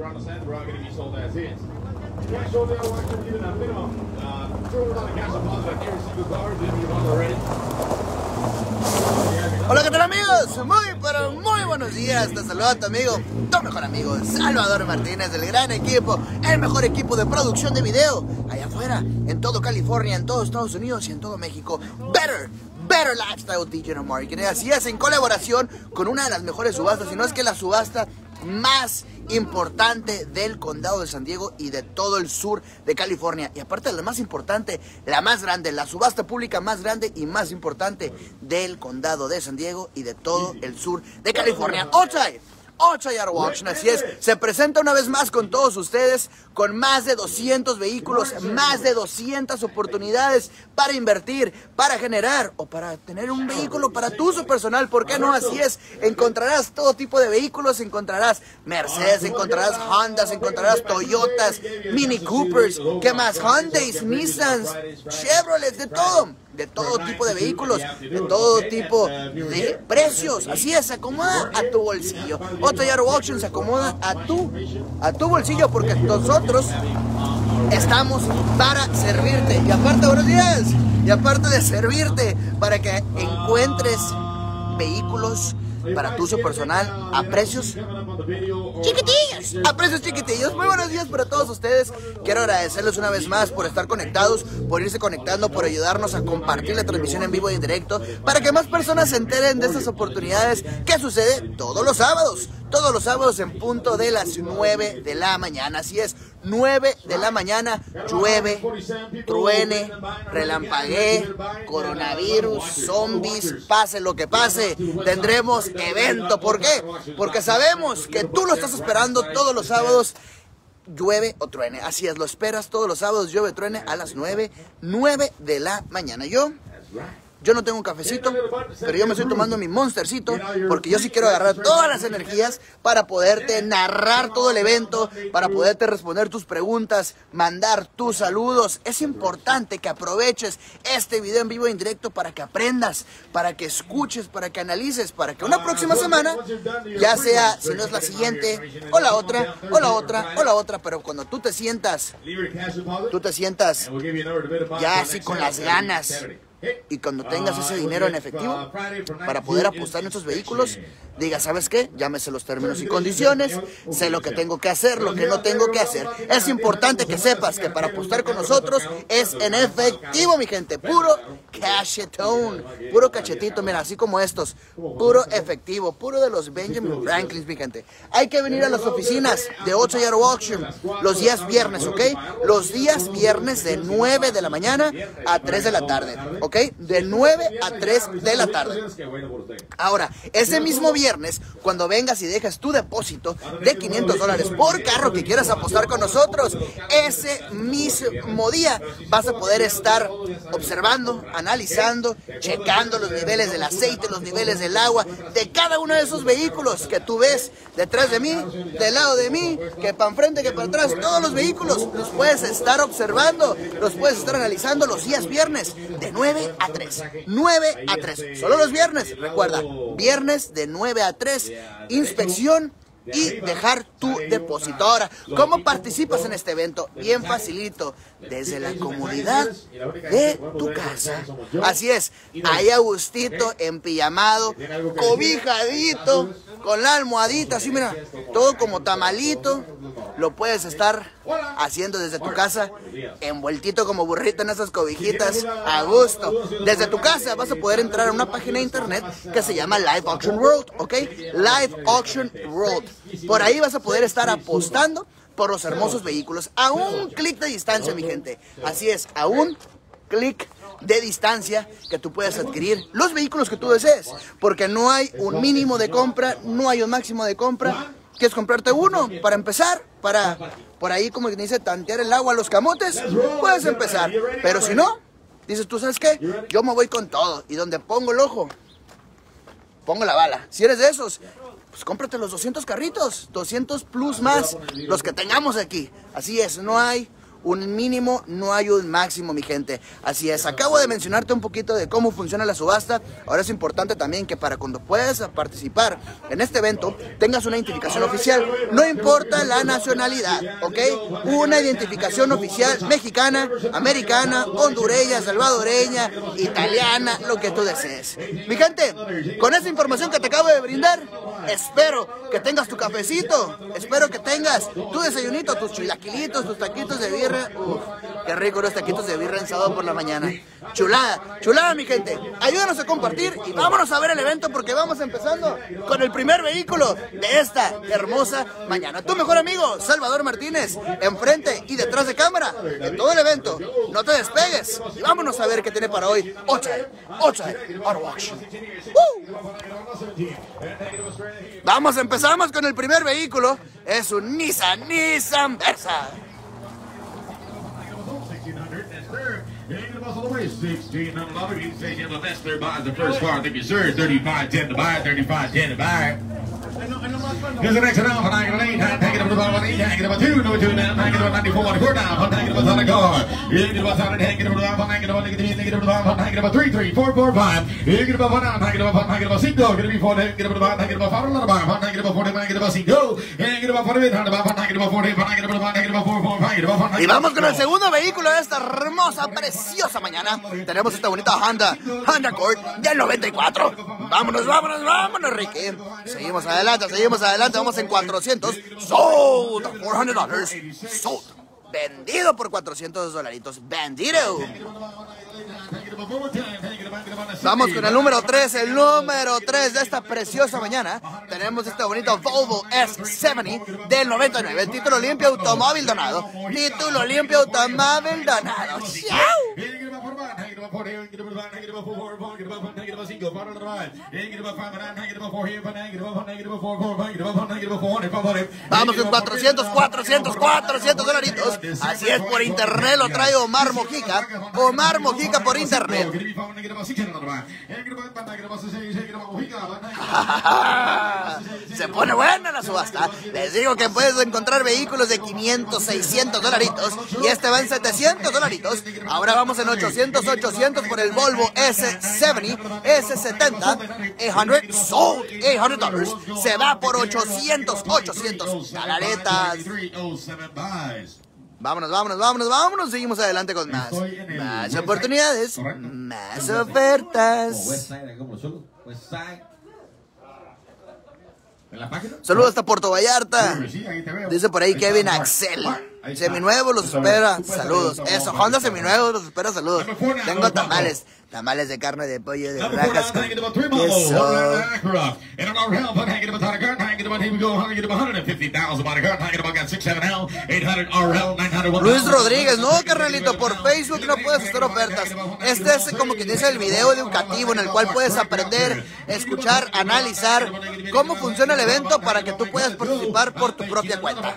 around the sand, they're all going to be sold as is. Cash on the auction, giving a minimum $200 cash deposit on every single car. If you're on already. Hola, ¿qué tal, amigos? Muy buenos días. Te saluda tu amigo, tu mejor amigo, Salvador Martínez, del gran equipo, el mejor equipo de producción de video allá afuera, en todo California, en todo Estados Unidos y en todo México. Better Lifestyle Digital Marketing. Así es, en colaboración con una de las mejores subastas, si no es que la subasta más importante del condado de San Diego y de todo el sur de California. Y aparte de la más importante, la más grande, la subasta pública más grande y más importante del condado de San Diego y de todo el sur de California. Otay Auto Auction, así es, se presenta una vez más con todos ustedes, con más de 200 vehículos, más de 200 oportunidades para invertir, para generar o para tener un vehículo para tu uso personal. ¿Por qué no? Así es, encontrarás todo tipo de vehículos, encontrarás Mercedes, encontrarás Hondas, encontrarás Toyotas, Mini Coopers, ¿qué más? Hyundais, Nissans, Chevrolets, de todo tipo de vehículos, de todo tipo de precios. Así es, se acomoda a tu bolsillo. Otay Auto Auction se acomoda a tu bolsillo, porque nosotros estamos para servirte. Y aparte, buenos días, y aparte de servirte para que encuentres vehículos para tu uso personal a precios chiquitillos. A precios chiquitillos. Muy buenos días para todos ustedes. Quiero agradecerles una vez más por estar conectados, por irse conectando, por ayudarnos a compartir la transmisión en vivo y en directo, para que más personas se enteren de estas oportunidades que sucede todos los sábados en punto de las 9 de la mañana. Así es, 9 de la mañana, llueve, truene, relampaguee, coronavirus, zombies, pase lo que pase, tendremos evento. ¿Por qué? Porque sabemos que tú lo estás esperando todos los sábados, llueve o truene. Así es, lo esperas todos los sábados, llueve o truene, a las 9 de la mañana. Yo no tengo un cafecito, pero yo me estoy tomando mi Monstercito, porque yo sí quiero agarrar todas las energías para poderte narrar todo el evento, para poderte responder tus preguntas, mandar tus saludos. Es importante que aproveches este video en vivo e en directo para que aprendas, para que escuches, para que analices, para que una próxima semana, ya sea, si no es la siguiente, o la otra, o la otra, o la otra, pero cuando tú te sientas ya así con las ganas, y cuando tengas ese dinero en efectivo para poder apostar en estos vehículos, diga, ¿sabes qué? Llámese los términos y condiciones, sé lo que tengo que hacer, lo que no tengo que hacer. Es importante que sepas que para apostar con nosotros es en efectivo, mi gente, puro cachetón, puro cachetito, mira, así como estos, puro efectivo, puro de los Benjamin Franklins, mi gente. Hay que venir a las oficinas de Otay Auto Auction los días viernes, ¿ok? Los días viernes de 9 de la mañana a 3 de la tarde, ¿ok? De 9 a 3 de la tarde. Ahora, ese mismo viernes, cuando vengas y dejas tu depósito de $500 por carro que quieras apostar con nosotros, ese mismo día vas a poder estar observando, analizando, checando los niveles del aceite, los niveles del agua, de cada uno de esos vehículos que tú ves detrás de mí, del lado de mí, que para enfrente, que para atrás. Todos los vehículos los puedes estar observando, los puedes estar analizando los días viernes de 9 a 3. 9 a 3. Solo los viernes. Recuerda, viernes de 9 a 3. Inspección y dejar tu depósito. Ahora, ¿cómo participas en este evento? Bien facilito, desde la comodidad de tu casa. Así es, ahí a gustito, empijamado, cobijadito, con la almohadita, así mira, todo como tamalito. Lo puedes estar haciendo desde tu casa, envueltito como burrito en esas cobijitas, a gusto. Desde tu casa vas a poder entrar a una página de internet que se llama Live Auction World, ¿ok? Live Auction World. Por ahí vas a poder estar apostando por los hermosos vehículos a un clic de distancia, mi gente. Así es, a un clic de distancia que tú puedas adquirir los vehículos que tú desees, porque no hay un mínimo de compra, no hay un máximo de compra. ¿Quieres comprarte uno para empezar? Para, por ahí, como dice, tantear el agua a los camotes, puedes empezar. Pero si no, dices tú, ¿sabes qué? Yo me voy con todo, y donde pongo el ojo, pongo la bala. Si eres de esos, pues cómprate los 200 carritos, 200 plus más, los que tengamos aquí. Así es, no hay un mínimo, no hay un máximo, mi gente. Así es, acabo de mencionarte un poquito de cómo funciona la subasta. Ahora es importante también que para cuando puedas participar en este evento tengas una identificación oficial, no importa la nacionalidad, ¿ok? Una identificación oficial mexicana, americana, hondureña, salvadoreña, italiana, lo que tú desees. Mi gente, con esta información que te acabo de brindar, espero que tengas tu cafecito, espero que tengas tu desayunito, tus chilaquilitos, tus taquitos de birra. Uf, qué rico los taquitos de birra en sábado por la mañana. Chulada, chulada, mi gente. Ayúdanos a compartir y vámonos a ver el evento porque vamos empezando con el primer vehículo de esta hermosa mañana. Tu mejor amigo, Salvador Martínez, enfrente y detrás de cámara en todo el evento. No te despegues y vámonos a ver qué tiene para hoy Ocha Auto Auction. Empezamos con el primer vehículo. Es un Nissan Versa. Here's the next round, and I can lay down, take it up to the ball, take it up to 2, number 2 down, take it up 94, 4 down, take it up on the car. You get up on it, take it up to the ball, take it up, take it up to the ball, take it up 3, 3, 4, 4, 5. You get up on down, take it up 6, go, get it before, take it up to the ball, take it up 5, another ball, take it up 40, take it up 6, go. Get up on it, take it up 40, take it up 4, take it up 4, 4, 5. Y vamos con el segundo vehículo de esta hermosa, preciosa mañana. Tenemos esta bonita Honda Accord del 94. Vámonos, Ricky. Seguimos adelante, vamos en 400. Sold $400. Sold. Vendido por $400. Vendido. Vamos con el número 3, de esta preciosa mañana. Tenemos este bonito Volvo S70 del 99. El título limpio, automóvil donado. Vamos con $400. Así es, por internet lo trae Omar Mojica por internet. Se pone buena la subasta. Les digo que puedes encontrar vehículos de $500, $600 y este va en $700. Ahora vamos en 800 por el Volvo S70, $800, sold $800. Se va por 800. Galetas. Vámonos. Seguimos adelante con más oportunidades, más ofertas. Saludos hasta Puerto Vallarta. Dice por ahí Kevin Axel. Seminuevo los espera, saludos. Eso, Honda Seminuevo los espera, saludos. Tengo tamales de carne de pollo de rajas con queso. Luis Rodríguez, no, carnalito, por Facebook no puedes hacer ofertas. Este es como que dice el video educativo en el cual puedes aprender, escuchar, analizar cómo funciona el evento para que tú puedas participar por tu propia cuenta.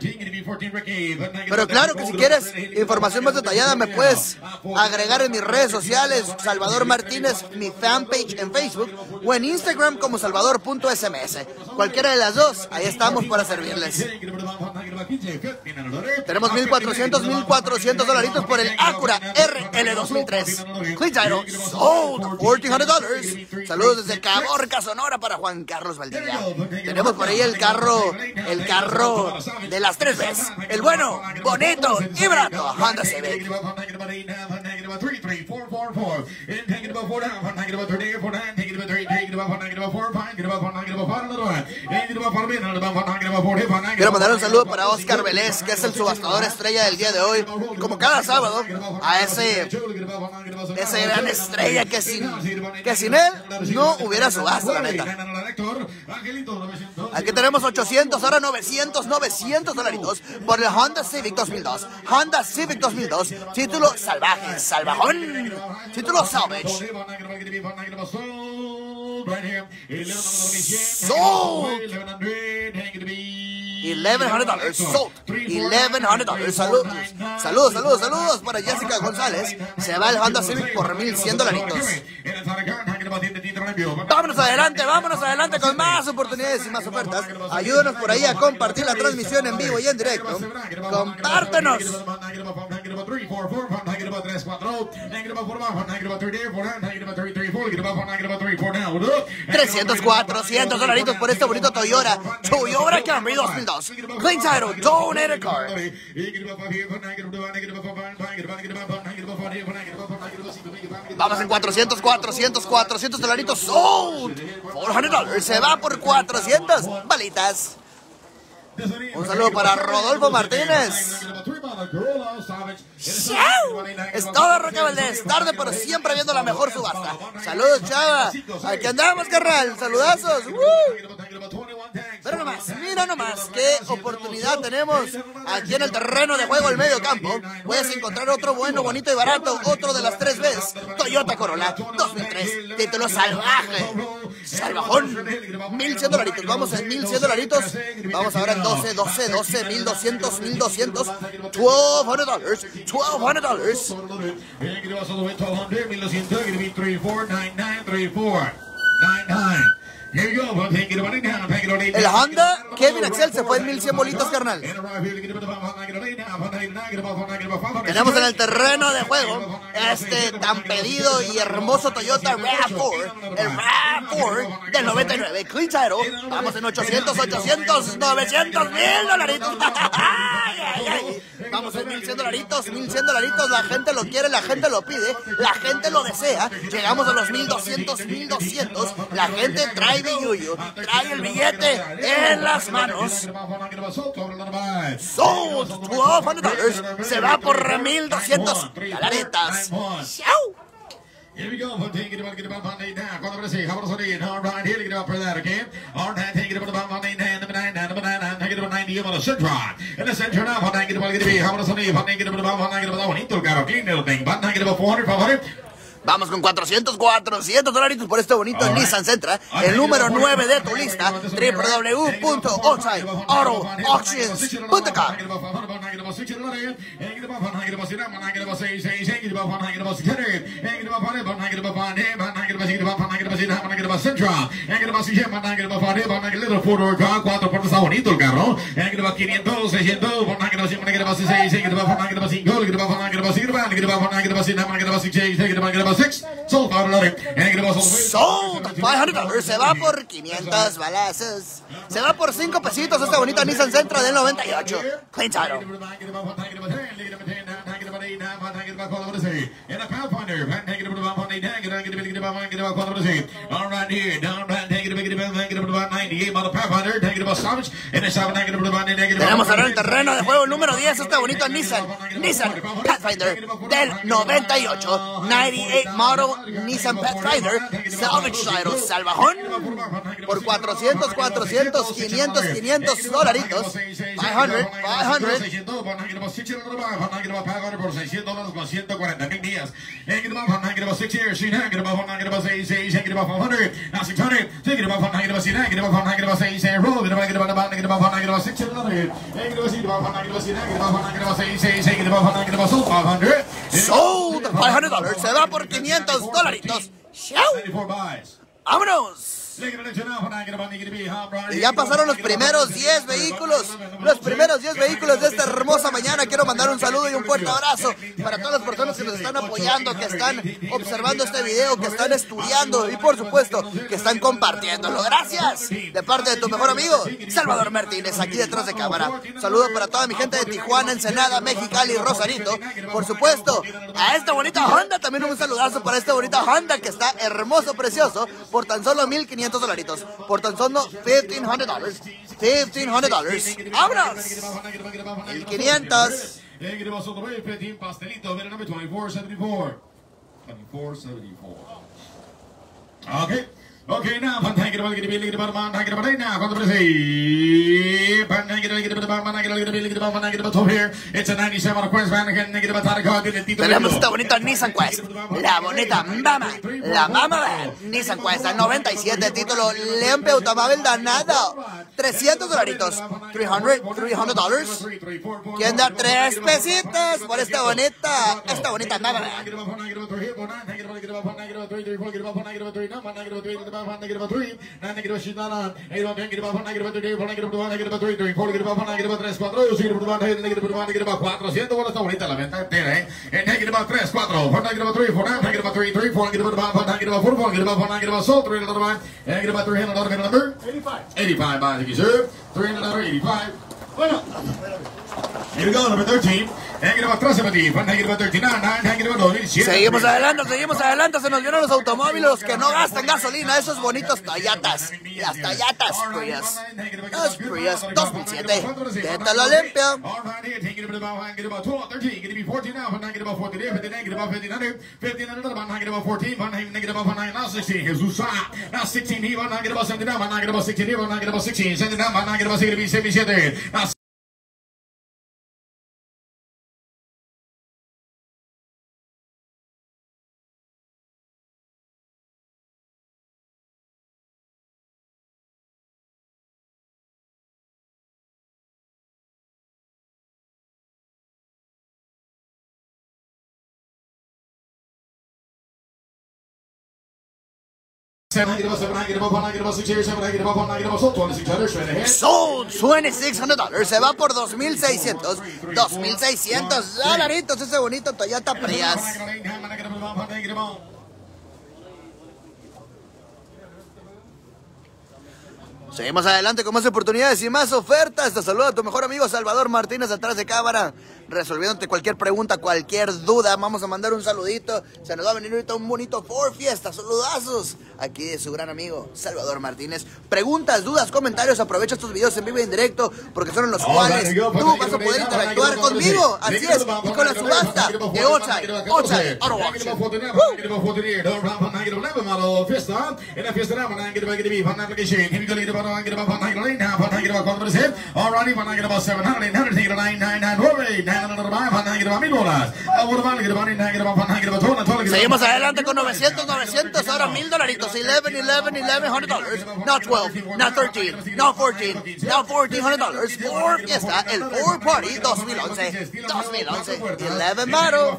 Pero claro que si quieres información más detallada me puedes agregar en mis redes sociales, Salvador Martínez, mi fanpage en Facebook o en Instagram como salvador.sms. Cualquiera de las dos, ahí estamos para servirles. Tenemos $1,400 por el Acura RL 2003. Clean title, sold $1,400. Saludos desde Caborca, Sonora para Juan Carlos Valdivia. Tenemos por ahí el carro de las 3 Bs. El bueno, bonito y barato Honda Civic. Quiero mandar un saludo para Oscar Vélez, que es el subastador estrella del día de hoy. Como cada sábado, a ese gran estrella que sin él no hubiera subasta, la neta. Aquí tenemos 800, ahora $900 por el Honda Civic 2002. Honda Civic 2002, título salvaje, salvajón, título salvage. Sold $1,100, sold $1,100. Saludos para Jessica González. Se va el Honda Civic por $1,100. vámonos adelante con más oportunidades y más ofertas. Ayúdanos por ahí a compartir la transmisión en vivo y en directo. Compártenos. 300, 400 dolaritos por este bonito Toyota Camry 2002. Clean title, donated car. Vamos en 400 dolaritos. Sold. $400. Se va por 400 balitas. Un saludo para Rodolfo Martínez. ¡Chau! Es todo, Roque Valdés. Tarde, pero siempre viendo la mejor subasta. Saludos, chava. Aquí andamos, carnal. Saludazos. Pero mira nomás qué oportunidad tenemos aquí en el terreno de juego, el medio campo. Puedes encontrar otro bueno, bonito y barato. Otro de las 3 Bs. Toyota Corolla 2003. Título salvaje. Salvajón. $1,100. Vamos en $1,100. Vamos ahora en 12, 1,200, $1,200. El Honda Kevin Axel se fue en 1,100 bolitas, carnal. Tenemos en el terreno de juego este tan pedido y hermoso Toyota RAV4, el RAV4 del 99, clean title. Vamos en 800, 900, $1,000. Vamos en $1,100. La gente lo quiere, la gente lo pide, la gente lo desea. Llegamos a los 1,200. La gente trae billuyo, trae el billete en las manos. Sold $1,200. Se va por $1,200. ¡Chau! Here we go. Take it about now. Cuando se how to say all right here get up for that again. All right, take it about Monday and number 9, take it about 90 on the Centron. And the Centron now, take it about get be how to say take it about bonito el carro aquí, little thing. But take it about 400, 500. Vamos con $400 por este bonito Nissan Sentra, el número 9 de tu lista, www.outsideautoauctions.com. Cuatro puertas, está bonito el carro. 500, 600, 6, sold $500. Se va por 500 balazos. Se va por 5 pesitos este bonito Nissan Sentra del 98. Clean title. Tenemos ahora el terreno de juego número 10 este bonito Nissan Pathfinder del 98. 98 model Nissan Pathfinder salvage title salvajón por 400, 500 dolaritos. 500. por $600 con 140,000 días. And get about 6 years. She get about 6, get about 400. Now 600. Take it about 6, get about 6, roll. Get about 6, sold $500. Se va por $500. ¡Vámonos! Y ya pasaron los primeros 10 vehículos. Los primeros 10 vehículos de esta hermosa mañana. Quiero mandar un saludo y un fuerte abrazo para todas las personas que nos están apoyando, que están observando este video, que están estudiando y por supuesto que están compartiéndolo. Gracias de parte de tu mejor amigo Salvador Martínez, aquí detrás de cámara. Un saludo para toda mi gente de Tijuana, Ensenada, Mexicali y Rosarito. Por supuesto a esta bonita Honda, también un saludazo para esta bonita Honda que está hermoso, precioso, por tan solo $1,500. Por tan solo $1,500. ¡Vámonos! 1,500. Okay. Okay, now, it's a 97 Quest van. Tenemos esta bonita Nissan Quest, la bonita Mama Van Nissan Quest, 97, título Lempe Automóvil Danado, $300. $300. ¿Quién da 3 pesitos por esta bonita nada? Bueno. Here we go, number 13. Seguimos adelante, se nos vieron los automóviles, los que no gastan gasolina, esos bonitos Toyotas. Las Toyotas Prius. Los Prius 2007. Tétalo limpio. Sold $2,600. Se va por $2,600. $2,600 ese bonito Toyota Prius. Seguimos adelante con más oportunidades y más ofertas. Te saluda tu mejor amigo Salvador Martínez atrás de cámara, resolviéndote cualquier pregunta, cualquier duda. Vamos a mandar un saludito. Se nos va a venir ahorita un bonito Ford Fiesta. Saludazos aquí de su gran amigo Salvador Martínez. Preguntas, dudas, comentarios. Aprovecha estos videos en vivo y en directo porque son en los cuales tú vas a poder interactuar conmigo. Así es, y con la subasta de Otsai Auto Auction. Seguimos adelante con 900, ahora $1,000. $1,100. Now 12, now 13, now 14, now $1,400. Ford Fiesta, el Ford Party 2011. 11 model.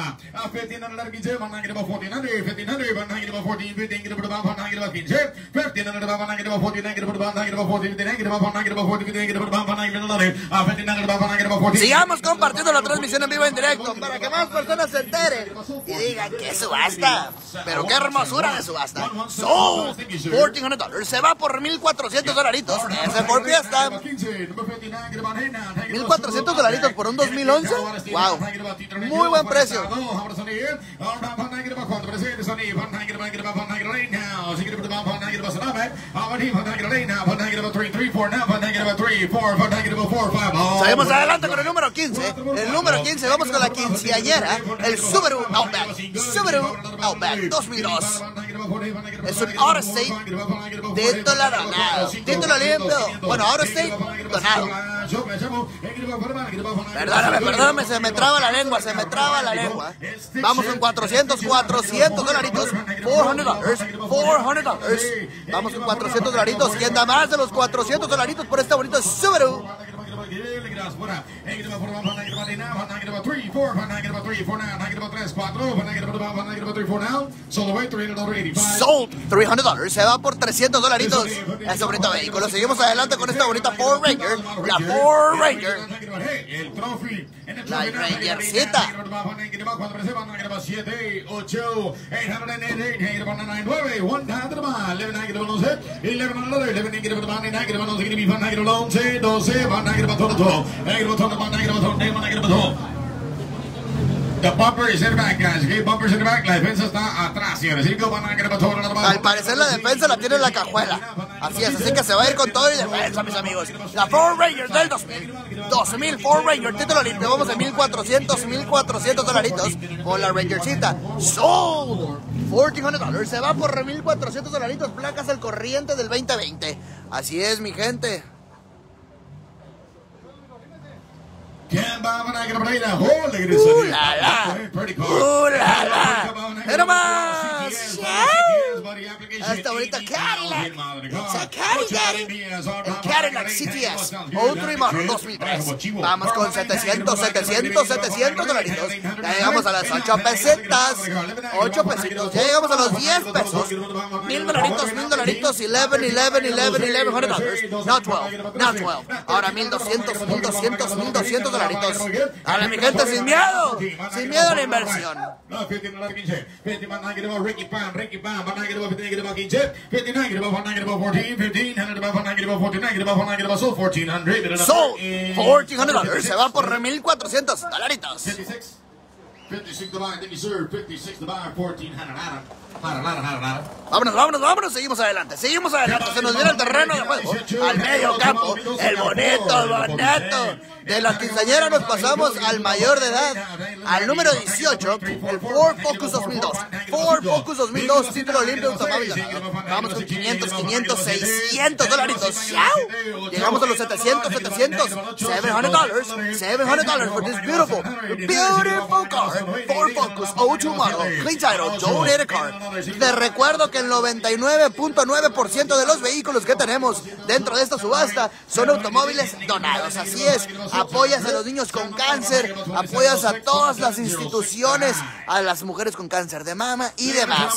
Sigamos compartiendo la transmisión en vivo en directo para que más personas se enteren y digan que subasta, pero qué hermosura de subasta. Sold $1,400. Se va por $1,400. Ese Ford Fiesta. $1,400 por un 2011. Wow, muy buen precio. Seguimos adelante con el número 15. El número 15, vamos con la quinceañera, el Subaru Outback. Subaru Outback 2002. Es un Auto State título donado. Título limpio. Bueno, Auto State donado. Perdóname, se me traba la lengua, Vamos con $400. $400. Vamos con $400. ¿Quién da más de los $400 por este bonito Subaru? Sold $300. Se va por $300. Ese bonito vehículo. Seguimos adelante con esta bonita Ford Ranger. La Ford Ranger. La Rangercita. The bumper is in the back, guys. Okay, bumpers in the back. La defensa está atrás, señores. Al parecer la defensa la tiene en la cajuela. Así es, así que se va a ir con todo y defensa, mis amigos. La Ford Ranger del 2000. 2000 Ford Ranger, título limpio. Vamos a $1,400 con la Rangercita. Sold $1,400. Se va por $1,400. Placas al corriente del 2020. Así es, mi gente. Pero más. a esta bonita Cadillac. It's a Cadillac. El Cadillac CTS Ultramar 2003. Vamos con 700 dolaritos. Ya llegamos a las 8 pesetas. 8 pesitos. Ya llegamos a los 10 pesos. $1,000, $11. Not 12. Ahora 1,200 dolaritos. Ahora mi gente, sin miedo a la inversión. So, $1,400 se va por $1,400 dolaritos. 56 to buy, thank you, sir. 56 to buy, 1,400. Vámonos, seguimos adelante. Se nos viene el terreno de juego. Al medio campo, el bonito. De la quinceañera nos pasamos al mayor de edad, al número 18, el Ford Focus 2002. Ford Focus 2002, título limpio de automóvil. Vamos con 500, 600 dolaritos. Llegamos a los 700, $700 for this beautiful car. Ford Focus 02 model, clean title, donated car. Les recuerdo que el 99.9% de los vehículos que tenemos dentro de esta subasta son automóviles donados. Así es, apoyas a los niños con cáncer, apoyas a todas las instituciones, a las mujeres con cáncer de mama y demás.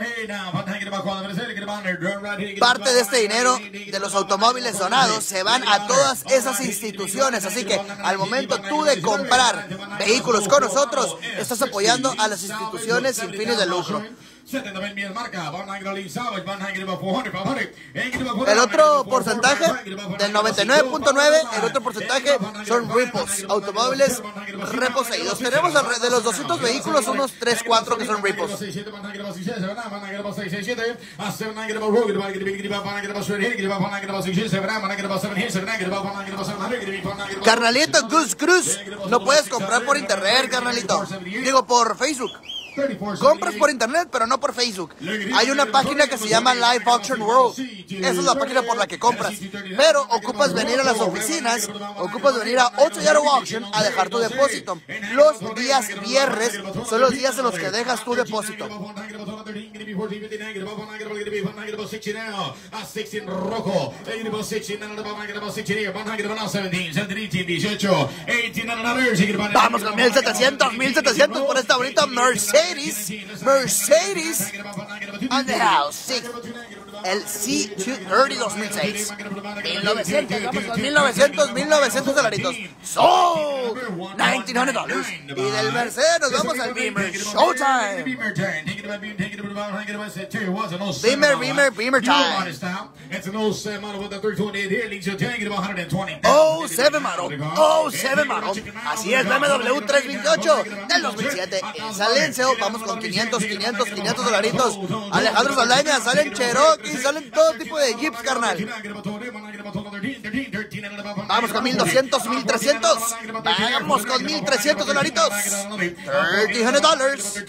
Parte de este dinero de los automóviles donados se van a todas esas instituciones. Así que al momento tú de comprar vehículos con nosotros, estás apoyando a las instituciones sin fines de lucro. El otro porcentaje, del 99.9, el otro porcentaje son repos, automóviles reposeídos. Tenemos de los 200 vehículos unos 3-4 que son repos. Carnalito, Gus Cruz, no puedes comprar por internet, carnalito. Digo, por Facebook. Compras por internet, pero no por Facebook. Hay una página que se llama Live Auction World. Esa es la página por la que compras. Pero ocupas venir a las oficinas, ocupas venir a 8 Yaro Auction a dejar tu depósito. Los días viernes son los días en los que dejas tu depósito. Vamos con 1,700 por esta bonita Mercedes on the house. El C230 2006. 1,900 dolaritos. So, $1,900. Y del Mercedes nos vamos al Beamer. Showtime. Beamer time. Oh, 7 model. Así es, BMW 328 del 2007. En Salencio, vamos con 500 dolaritos. Alejandro Saldaña, salen Cherokee, salen todo tipo de Jeeps, carnal. Vamos con 1,200, 1,300. Vamos con 1,300 dolaritos. $1,300.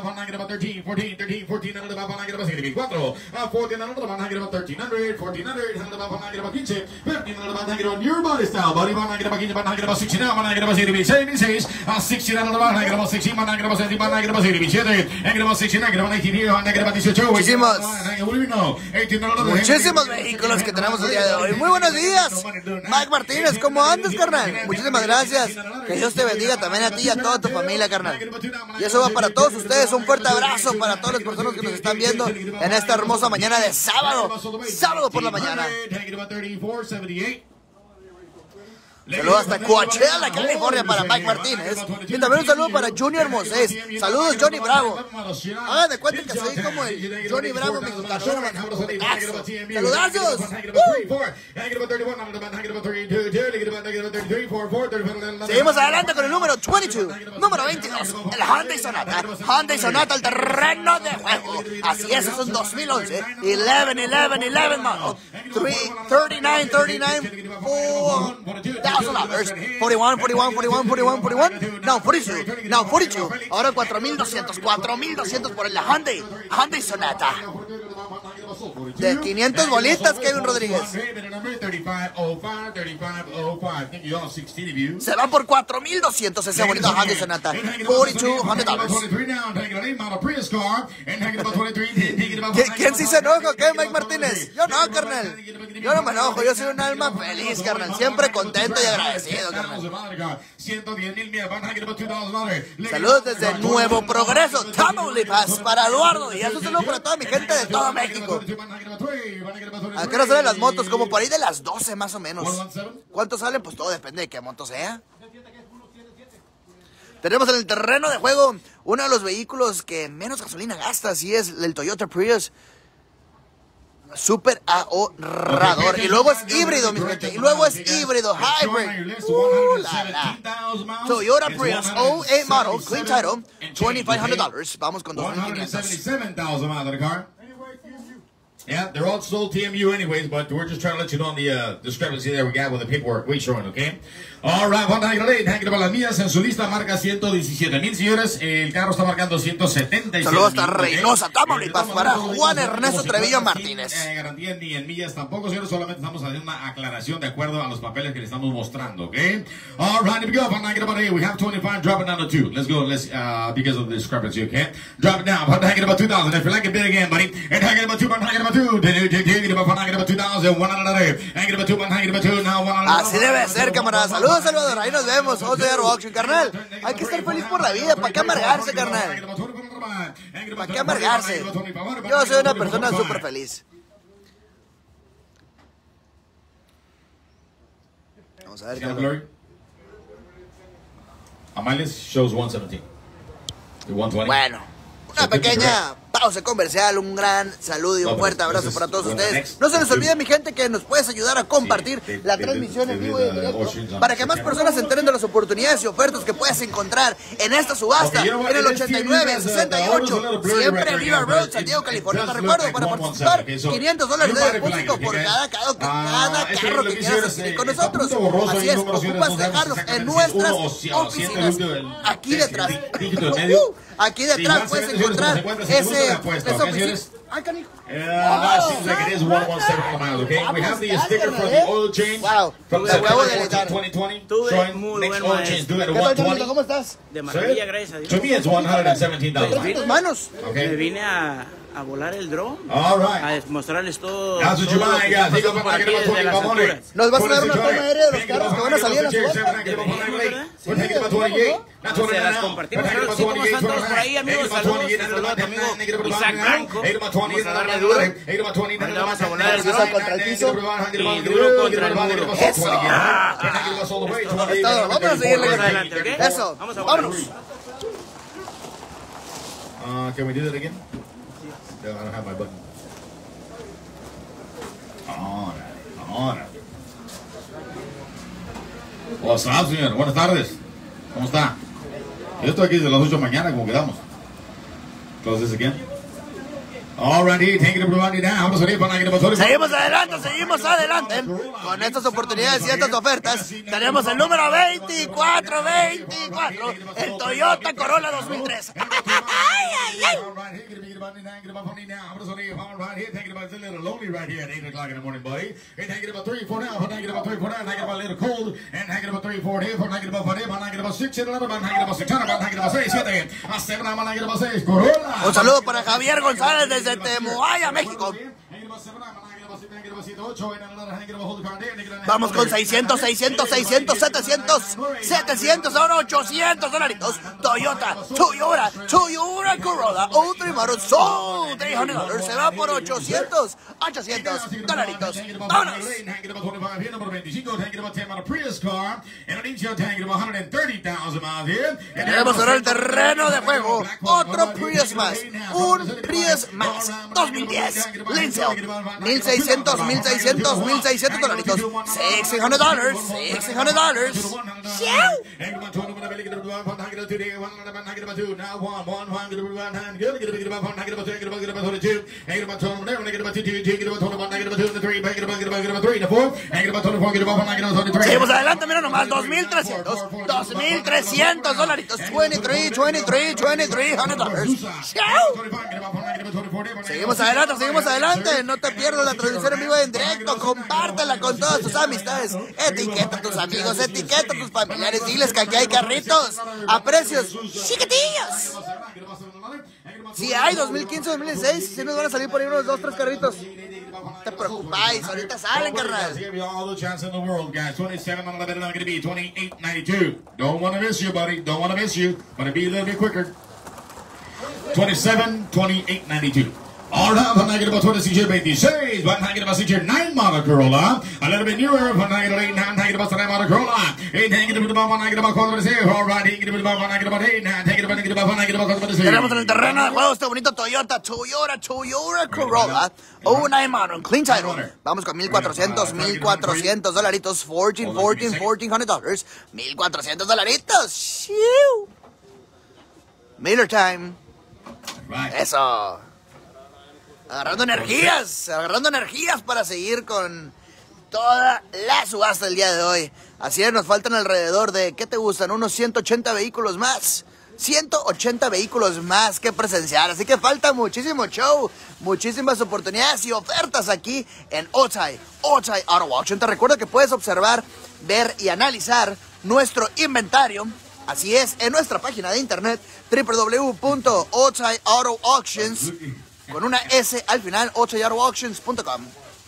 Muchísimos vehículos que tenemos el día de hoy. Muy buenos días, Mike Martínez, ¿cómo andas, carnal? Muchísimas gracias. Que Dios te bendiga también a ti y a toda tu familia, carnal. Y eso va para todos ustedes. Un fuerte abrazo para todas las personas que nos están viendo en esta hermosa mañana de sábado por la mañana. Saludos hasta Coachella, California, para Mike Martínez. Y también un saludo para Junior Moses. Saludos, Johnny Bravo. Hagan de cuenta que soy como el Johnny Bravo mexicano. ¡Saludazos! Seguimos adelante con el número 22. Número 22. El Hyundai Sonata. Hyundai Sonata, el terreno de juego. Así es un 2011. 11 model. 39. $1,000. 41. Now 42. Ahora 4,200 por el Hyundai Sonata. De 500 bolitas, Kevin Rodríguez. Se va por 4,200 ese bonito Hyundai Sonata. $4,200. ¿Quién sí se enoja o qué, Mike Martínez? Yo no, carnal. Yo no me enojo, yo soy un alma feliz, carnal. Siempre contento y agradecido, carnal. Saludos desde Nuevo Progreso, Tamaulipas, para Eduardo. Y eso es saludo para toda mi gente de todo México. ¿A qué hora salen las motos? Como por ahí de las 12 más o menos. ¿Cuántos salen? Pues todo depende de qué moto sea. Tenemos en el terreno de juego uno de los vehículos que menos gasolina gasta, así es el Toyota Prius. Súper ahorrador. Y luego es híbrido, mi gente. Y luego es híbrido, hybrid. Toyota Prius 08 model, clean title, $2,500. Vamos con $2,500. Yeah, they're all sold TMU anyways, but we're just trying to let you know on the discrepancy there we got with the paperwork we're showing, okay? All right, para las mías en su lista marca 117,000, señores. El carro está marcando 177. Saludos hasta Reynosa, Tamaulipas, para Juan Ernesto Treviño Martínez. Garantía ni en millas tampoco, señores. Solamente estamos haciendo una aclaración de acuerdo a los papeles que le estamos mostrando, okay? All right, here we go. We have 25, drop it down to 2. Let's go, because of the discrepancy, okay? Drop it down. About 2,000. If you like it, bid again, buddy. And hang it about 2, así debe ser, camarada. Saludos, Salvador. Ahí nos vemos. Vamos a ver auction, carnal. Hay que estar feliz por la vida. ¿Para qué amargarse, carnal? ¿Para qué amargarse? Yo soy una persona súper feliz. Vamos a ver, carnal. Amales shows 117. 120. Bueno, una pequeña pausa comercial, un gran saludo y un fuerte abrazo para todos ustedes. No se les olvide, mi gente, que nos puedes ayudar a compartir la transmisión en vivo y en directo para que más personas se enteren de las oportunidades y ofertas que puedes encontrar en esta subasta en el 8968 siempre River Road, San Diego, California. Te recuerdo, para participar, $500 de depósito por cada carro que quieras adquirir con nosotros. Así es, ocupas dejarlos en nuestras oficinas. Aquí detrás. Aquí detrás puedes encontrar esa oficina. Ay, canijo. It seems like it is 117 miles, okay? We have the sticker for the oil change from September 2020 showing next oil change due at 120. ¿Cómo estás? De maravilla, gracias a Dios. To me, it's 117,000. ¿En tus manos? Okay. Me vine a volar el dron, All right. a mostrarles todo. That's what you todo lo buy, que guys. pasó por aquí desde las alturas. Nos vas a dar una toma aérea de los carros que van a salir en la subasta. Se las compartimos, claro, sí, como están todos por ahí, amigos. Saludos a tu amigo Isaac Blanco. Vamos a darle duro. Ahorita vamos a volar el dron contra el piso y duro contra el muro. Eso. Vamos a seguirle. Vamos adelante, ¿ok? Eso. Vámonos. Can we do that again? No, I don't have my button. On. What's up, señor? Buenas tardes. ¿Cómo está? Yo estoy aquí desde las 8 de la mañana, como quedamos. Close this again. Alrighty, take it down. Seguimos adelante. Con estas oportunidades y estas ofertas, tenemos el número 2424, el Toyota Corolla 2003. Un saludo para Javier González desde Temoaya, México. Vamos con 600, 700, ahora $800. Toyota Corolla, otro model, sold $300. Se va por $800. Vámonos. Tenemos ahora el terreno de juego. Otro Prius más. Un Prius más. 2010. Lindsay. $1,600. $1,600. $1,600. $1,600. Seguimos adelante, mira nomás, $2,300. $2,300. $23,300. Seguimos adelante. No te pierdas la transmisión en vivo en directo. Compártela con todas tus amistades. Etiqueta a tus amigos, etiqueta a tus familiares. Diles que aquí hay carritos a precios chiquitillos. Si hay 2015, 2016, si nos van a salir por ahí unos 2, 3 carritos. No te preocupáis, ahorita salen, carnal. Don't want to miss you, buddy. Don't want to miss you. Gonna be a little bit quicker. 27, 28, 92. All right, van a ir a 26, van a ir a 9 model Corolla. A little bit newer, van a ir a 8, 9, take it about 9 model Corolla. 8, take it about 1, take it about 4, all right, take it about 1, take it about 8, 9, take it about 1, take it about 4. Tenemos en el terreno de juego este bonito Toyota Corolla 09 model, clean title. Vamos con $1,400, $1,400, $1,400, $1,400. Miller time. Eso. Agarrando energías para seguir con toda la subasta del día de hoy. Así es, nos faltan alrededor de, ¿qué te gustan? Unos 180 vehículos más. 180 vehículos más que presenciar. Así que falta muchísimo show, muchísimas oportunidades y ofertas aquí en Otay Auto Auction. Te recuerdo que puedes observar, ver y analizar nuestro inventario. Así es, en nuestra página de internet www.otayautoauctions con una S al final, otayautoauctions.com.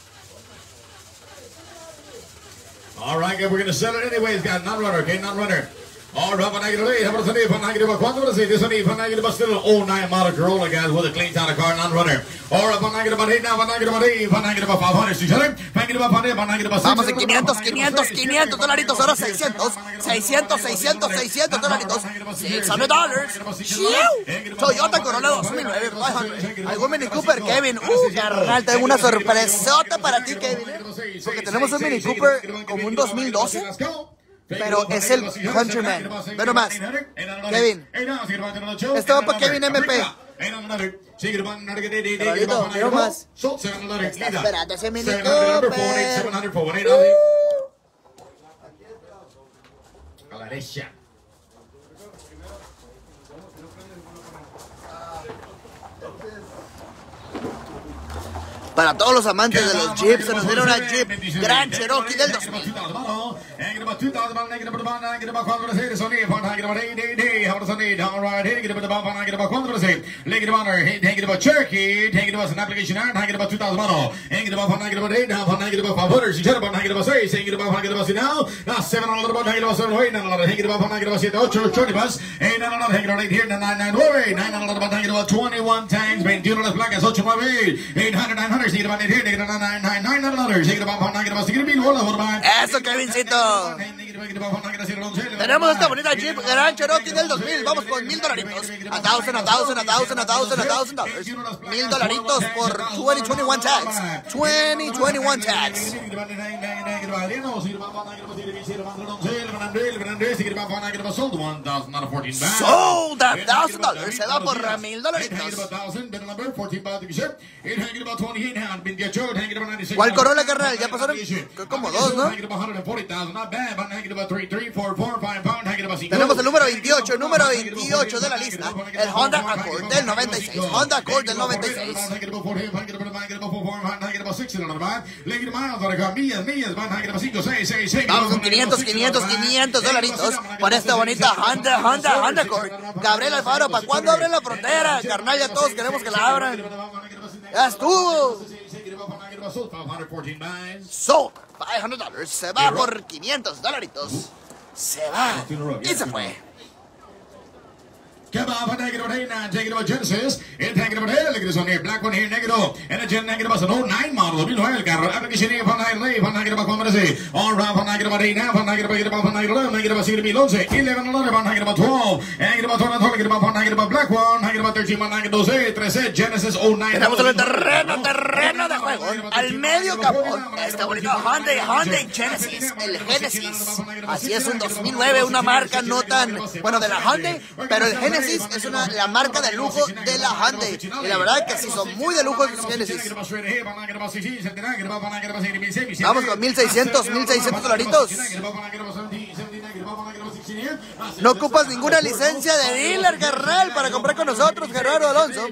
All right, we're going to sell it anyways, guys. Not runner, okay? Not runner. All right, this one is still an 09 model Corolla, guys, with a clean title car, non-runner. All right, $500, vamos en $500, ahora $600, $600. Toyota Corolla 2009, algún Mini Cooper, Kevin. Carnal, tengo una sorpresota para ti, Kevin. Porque tenemos un Mini Cooper como un 2012. Pero es el Countryman. Ve nomás, Kevin. Esto va para Kevin MP. Carolito, ve nomás. Está esperando ese Mini Cooper. A la derecha. Para todos los amantes de los Jeeps, se nos viene una Jeep Grand Cherokee del 2000. Eso, Kevincito. Tenemos esta bonita Jeep Grand Cherokee del 2000. Vamos con $1,000. $1,000 por 2021 tags. 2021 tags. Sold at $1,000. Se va por $1,000. ¿Cuál Corolla, carnal? Ya pasaron como 2, ¿no? Tenemos el número 28 de la lista. El Honda Accord del 96. Honda Accord del 96. Vamos con $500 por esta bonita Honda Accord. Gabriel Alfaro, ¿para cuándo abren la frontera? Carnal, ya todos queremos que la abran. Ya estuvo. Sold $500. Se va por $500. Se va. Y se fue. Come on, for negative 89, take it about Genesis. And take it about here, look at this one here. Black one here, negative. And a Gen negative, an 09 model. Of el carro. Application here, for negative, for negative, all round, for negative 8 now, for negative, for negative 11, negative, see to be 11, 11, for negative 12, and negative 12, negative, for negative, black one, negative 13, for negative 13, Genesis 09. Tenemos el terreno de juego. Al medio capón, este bonito Hyundai Genesis. El Genesis. Así es, un 2009, una marca no tan, bueno, de la Hyundai, pero el Genesis es la marca de lujo de la Hyundai. Y la verdad que sí son muy de lujo los Genesis. Vamos con 1,600 dolaritos. No ocupas ninguna licencia de dealer, carnal, para comprar con nosotros, Gerardo Alonso.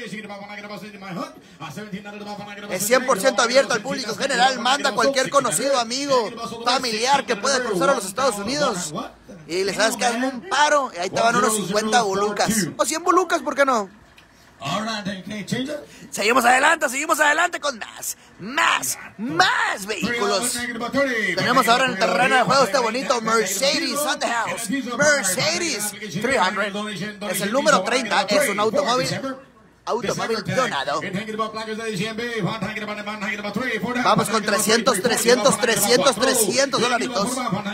Es 100% abierto al público general. Manda a cualquier conocido, amigo, familiar que pueda cruzar a los Estados Unidos. Y le sabes que hazme un paro. Y ahí te van unos 50 bulucas. O 100 bulucas, ¿por qué no? Seguimos adelante con más vehículos. Tenemos ahora en el terreno de juego este bonito Mercedes on the house. Mercedes 300. Es el número 30, es un automóvil donado. Vamos con 300 dolaritos.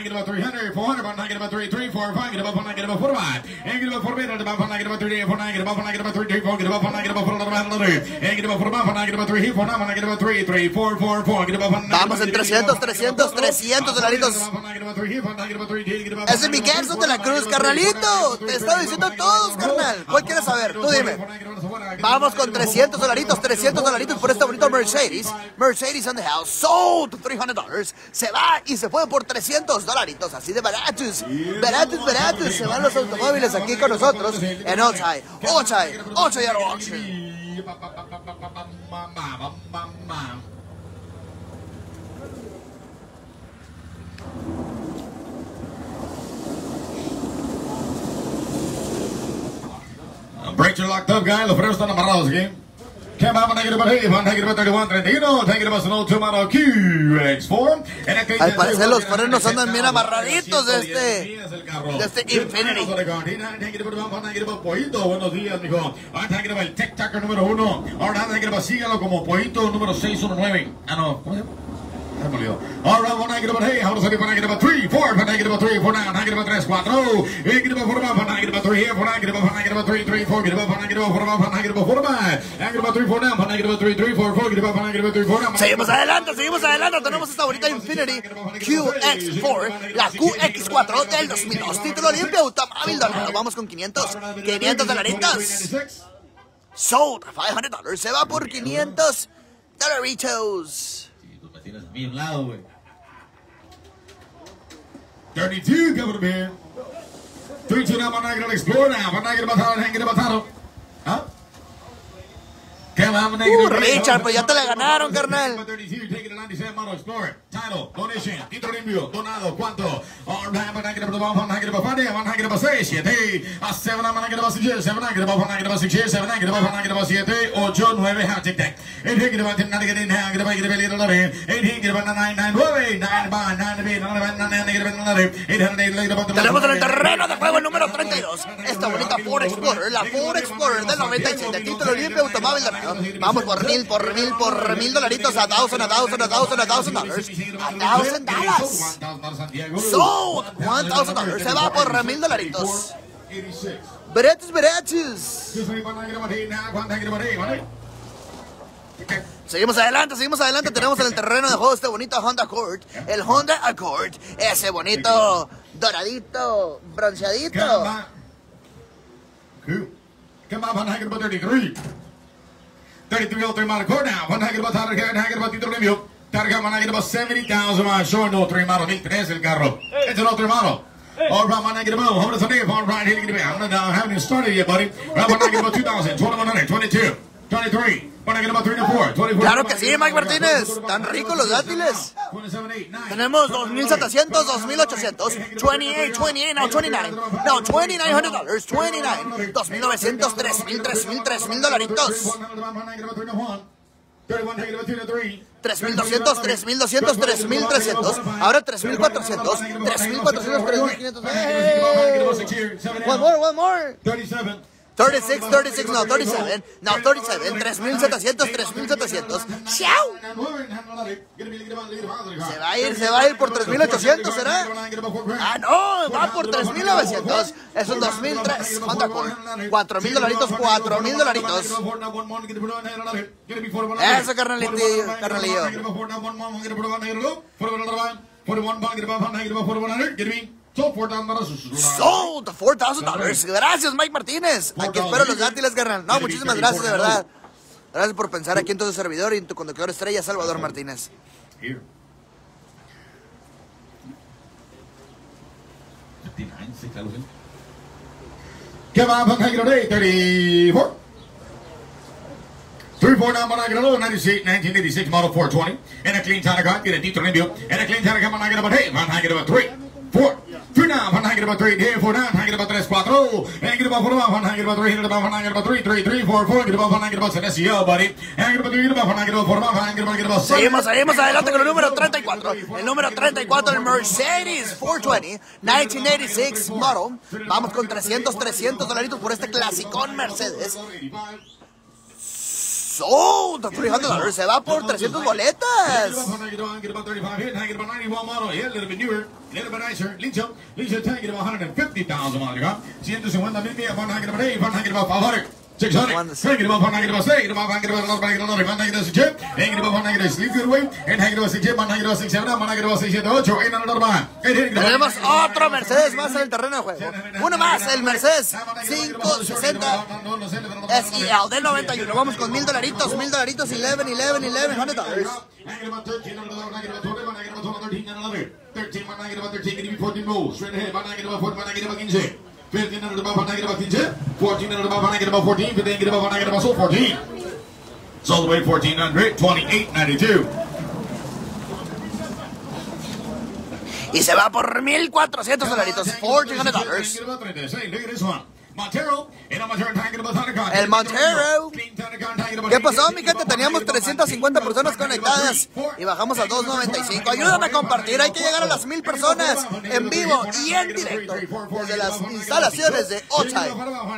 Vamos en 300 dolaritos. Ese es mi Gerson de la Cruz, carnalito. Te estaba diciendo todos, carnal. ¿Cuál quieres saber? Tú dime. Vamos con 300 dolaritos por este bonito Mercedes on the house, sold $300. Se va y se fue por 300 dolaritos, así de baratos. Se van los automóviles aquí con nosotros en Ochai Auto Auction. Brakes are locked up, guys. Los frenos están amarrados aquí. Come on, negative 8, negative 31, 31, negative 02 model QX4. Al parecer los frenos andan bien amarraditos de este Infiniti. Buenos días, mijo. Ahora el Tech Tacker número 1. Ahora sígalo como Pollito número 619. Ah, no, ¿cómo se llama? All right, one negative 8, how to say negative 3, 4, negative 3, 4 now, negative 3, 4, negative 4, negative 3 here, negative 3, 3, 4, negative 4, negative 4, negative 4, negative 3, 4 now, negative 3, 3, 4, 4, negative 3, 4 now. Seguimos adelante, tenemos esta bonita Infiniti QX4, la QX4 del 2002, título limpio, automóvil donado. Vamos con 500 dolaritos. Sold $500, se va por 500 dolaritos. Bien lado, güey. 32 coming up here. 3-2 now, Van Explorer now. Van hanging about Huh? Richard, pues ya te la ganaron, carnal. Title, donation, título limpio, donado, ¿cuánto? All right, van a quedar por 7, 8, 9, hashtag. Tenemos en el terreno de juego el número 32. Esta bonita Ford Explorer, la Ford Explorer del 97, título limpio, automóvil donado. Vamos por $1,000 dolaritos, $1,000. Sold $1,000. Se va por $1,000 dolaritos. Baratos. Seguimos adelante. Tenemos en el terreno de juego este bonito Honda Accord. El Honda Accord. Ese bonito doradito, bronceadito. Come on, 33. 3303 model Accord now. One hanging about título limpio. Targa van a get about 70,000 miles short. No 3 model. 1003 el carro. It's an 03 model. All right, man, I get about. How much today? All right, here you get about. I haven't even started yet, buddy. Right, man, I get about 2,000, 2,100, 22, 23. Claro que sí, Mike Martínez. Tan ricos los dátiles. Tenemos 2,700, 2,800, 28, 29, no, 29. No, $2,900, 29, 2,900, 3,000 dolaritos. 3,200, 3,200, 3,300. Ahora 3,400, 3,400, 3,500. One more. 36, no, 37. No, 37. 3,700, 3,700. ¡Chao! Se va a ir por 3,800, ¿será? Ah, no, va por 3,900. Es un 2003 Honda Accord. $4,000, $4,000. Eso, carnalillo. Sold $4,000. Gracias, Mike Martínez. Aquí espero los dátiles, carnal. No, muchísimas gracias, de verdad. Gracias por pensar aquí en tu servidor y en tu conductor estrella, Salvador Martínez. Come on, 34. 349 Monaco, 1986 model 420. And a clean Tana car, get a deep to review. And a clean Tana car, Monaco, but hey, Monaco, about 3, 4. 3 now, Monaco, about 3, 4 now, Monaco, about 3, 4. And get about 4, Monaco, about 3, Monaco, about 3, 3, 3, 4, 4. Get about Monaco, about an SEO, buddy. And get about 3, Monaco, about 4, Monaco, about 7. Seguimos adelante con el número 34. El número 34 del Mercedes 420, 1986 model. Vamos con $300 por este clasicón Mercedes. Sold $300. Se va por 300 boletas. Tenemos otro Mercedes más en el terreno de juego. Uno más, el Mercedes 560 SEL del 91. Vamos con $1,000, $1,000, Sold away $1,400, $28.92. Y se va por $1,400, $1,400. El Montero. ¿Qué pasó, mi gente? Teníamos 350 personas conectadas y bajamos a 295. Ayúdame a compartir. Hay que llegar a las 1,000 personas en vivo y en directo desde las instalaciones de Otay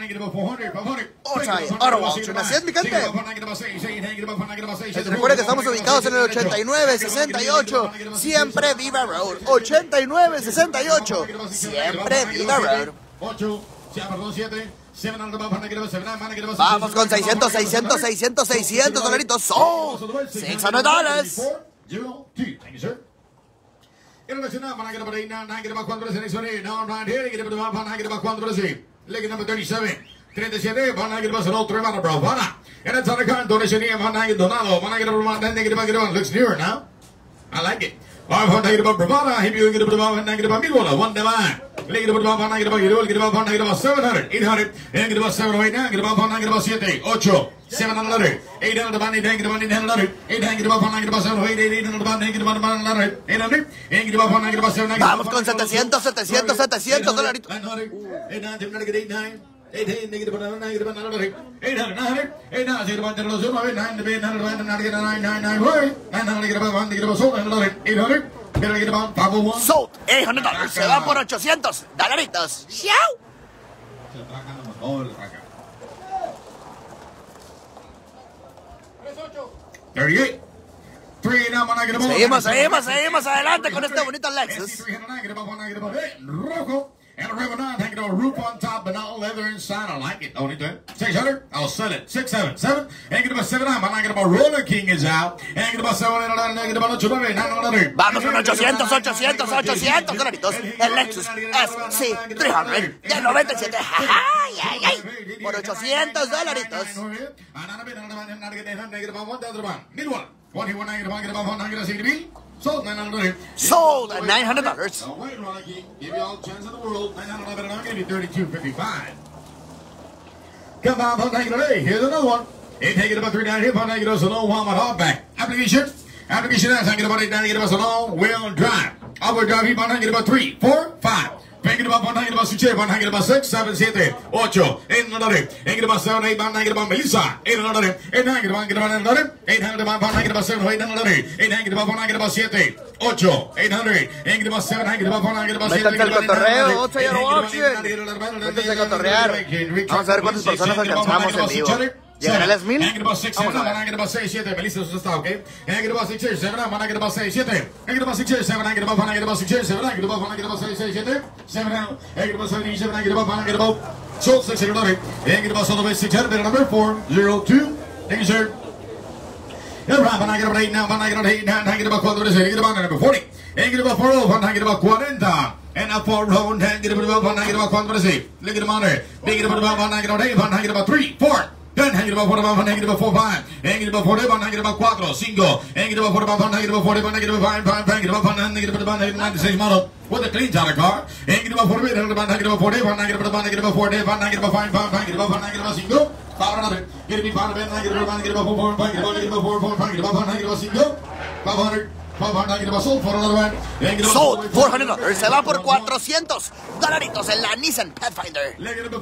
Auto Auction. Así es, mi gente. Recuerden que estamos ubicados en el 8968 Siempre Viva Road. 8968 Siempre Viva Road. Vamos con $600. Son $600. Leg number 37. 37, van a get us an old trim out of Bravana. And it's on a car donation here, van a get Donado, van a get a negative, looks newer now. I like it. Van a get about Bravana, if you get about negative, one divine. Leg it about van a get about you, get about 700, 800, and get about 708, get about 7, 8, 700, 800, about 800, 800, about 7, 800, about 800, and get about 7. Vamos con $700. Sold $800. Se va por $800. ¡Chao! 38. Seguimos adelante con este bonito Lexus. Rojo. And a ribbon on, hanging a roof on top, but not leather inside. I like it. Only that. 600. I'll sell it. 677. Hanging about 7. I'm hanging about Roller King is out. Hanging about 7. Hanging about 900. Vamos con $800. El Lexus SC300 del 97. ¡Ay! Por $800. Sold $900. Sold at $900. Give you all the chance in the world. $911. I'll give you $32.55. Come on, here's another one. Hey, take it about $3.90. Take it us a low Walmart hardback. Application is hanging about $8.90. Get us a long wheel drive. Upward drive. He about $3, 4, 5. Thank you about 1 about 6, 1 about 6, 7, 7, 8, 8 another. Thank you about 7, 8 about Melissa, 8 another. 800 about another. 800 about 1 about 7, 8 another. 800 about 1 about 7, 8, 800. Thank you about 700 about 1 about 7. Métanse al cotorreo, señor Oxygen. Métanse a cotorrear. Vamos a ver cuántas personas alcanzamos en vivo. ¿Llegará a las 1000? Vamos a ver. Melissa, eso está, ¿ok? Hang about 6, 7, 1, hang about 6, 7. Hang about 6, 7, hang about 1, hang about 6, 7, hang about 1, hang about 6, 7. 7 out. Hang about 7, 7, hang about 1, hang about. So 6, 8, 9. Hang about 7, 6, 7, number 402. Thank you, sir. Around 1, hang about 8, now 1, hang about 8, 9, hang about 4, hang about number 40. Hang about 4, 1, hang about 40. And up for round, hang about 1, hang about 4, look at the monitor. Big about 1, hang about 8, 1, hang about 3, 4. Then hang it about 4, hang it about 4, 5. Hang it about 4, hang it about 4, 5. Hang it about 4, hang it about 40, hang it about 5, 5. Hang it about 1, hang it about 96 model with a clean title car. Hang it about 4, hang it about 40, hang it about 4, hang it about 4, hang it about 5, 5. Hang it about 1, hang it about 5. Power another. Get me 5, hang it about 4, hang it about 4, hang it about 4, 4. Hang it about 1, hang it about 5. 500. Sold $400. Se va por $400 en la Nissan Pathfinder.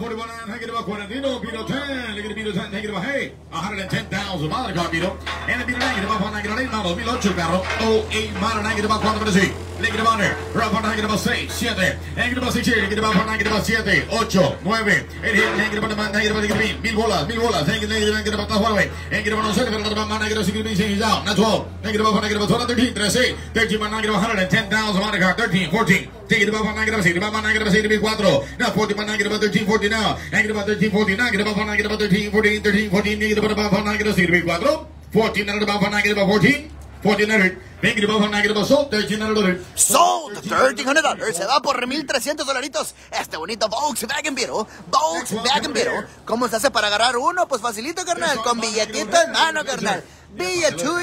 Say 13, 110,000 on the car, 13, 14. Take it about 1, about 1, about 4. Now 40, about 13, 14 now. Negative about 13, 14, negative about 1, about 13, 14, 13, 14, negative about 1, negative 4. 14, about 1, about 14. 1400, negative about 1, negative sold, $1,300. Sold $1,300. Se va por $1,300. Este bonito Volkswagen Beetle. Volkswagen Beetle. ¿Cómo se hace para agarrar uno? Pues facilito, carnal. Con billetito en mano, carnal. Billetuyo.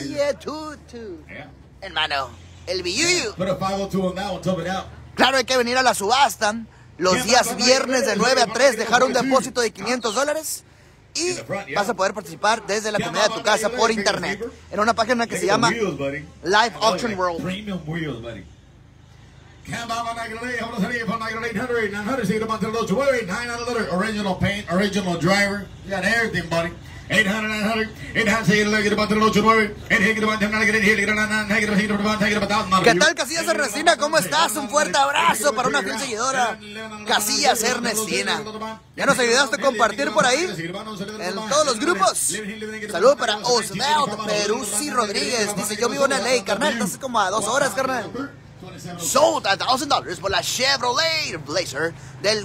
En mano. El billuyo. Claro, hay que venir a la subasta los días viernes de 9 a 3, dejar un depósito de $500 y vas a poder participar desde la comodidad de tu casa por internet en una página que se llama Live Auction World. Original paint, original driver, you got everything, buddy. 800, 800, ¿Qué tal, Casillas Ernestina? ¿Cómo estás? Un fuerte abrazo para una fiel seguidora, Casillas Ernestina. ¿Ya nos ayudaste a compartir por ahí en todos los grupos? Saludos para Osvaldo Peruzzi Rodríguez. Dice, yo vivo en LA, carnal. Estás como a 2 horas, carnal. Sold a $1,000 por la Chevrolet Blazer del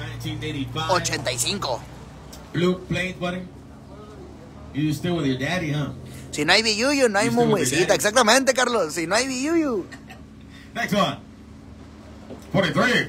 85. Blue plate, buddy. You still with your daddy, huh? Si no hay billuyo, no hay mumuecita. Exactamente, Carlos. Si no hay billuyo. Next one. 43.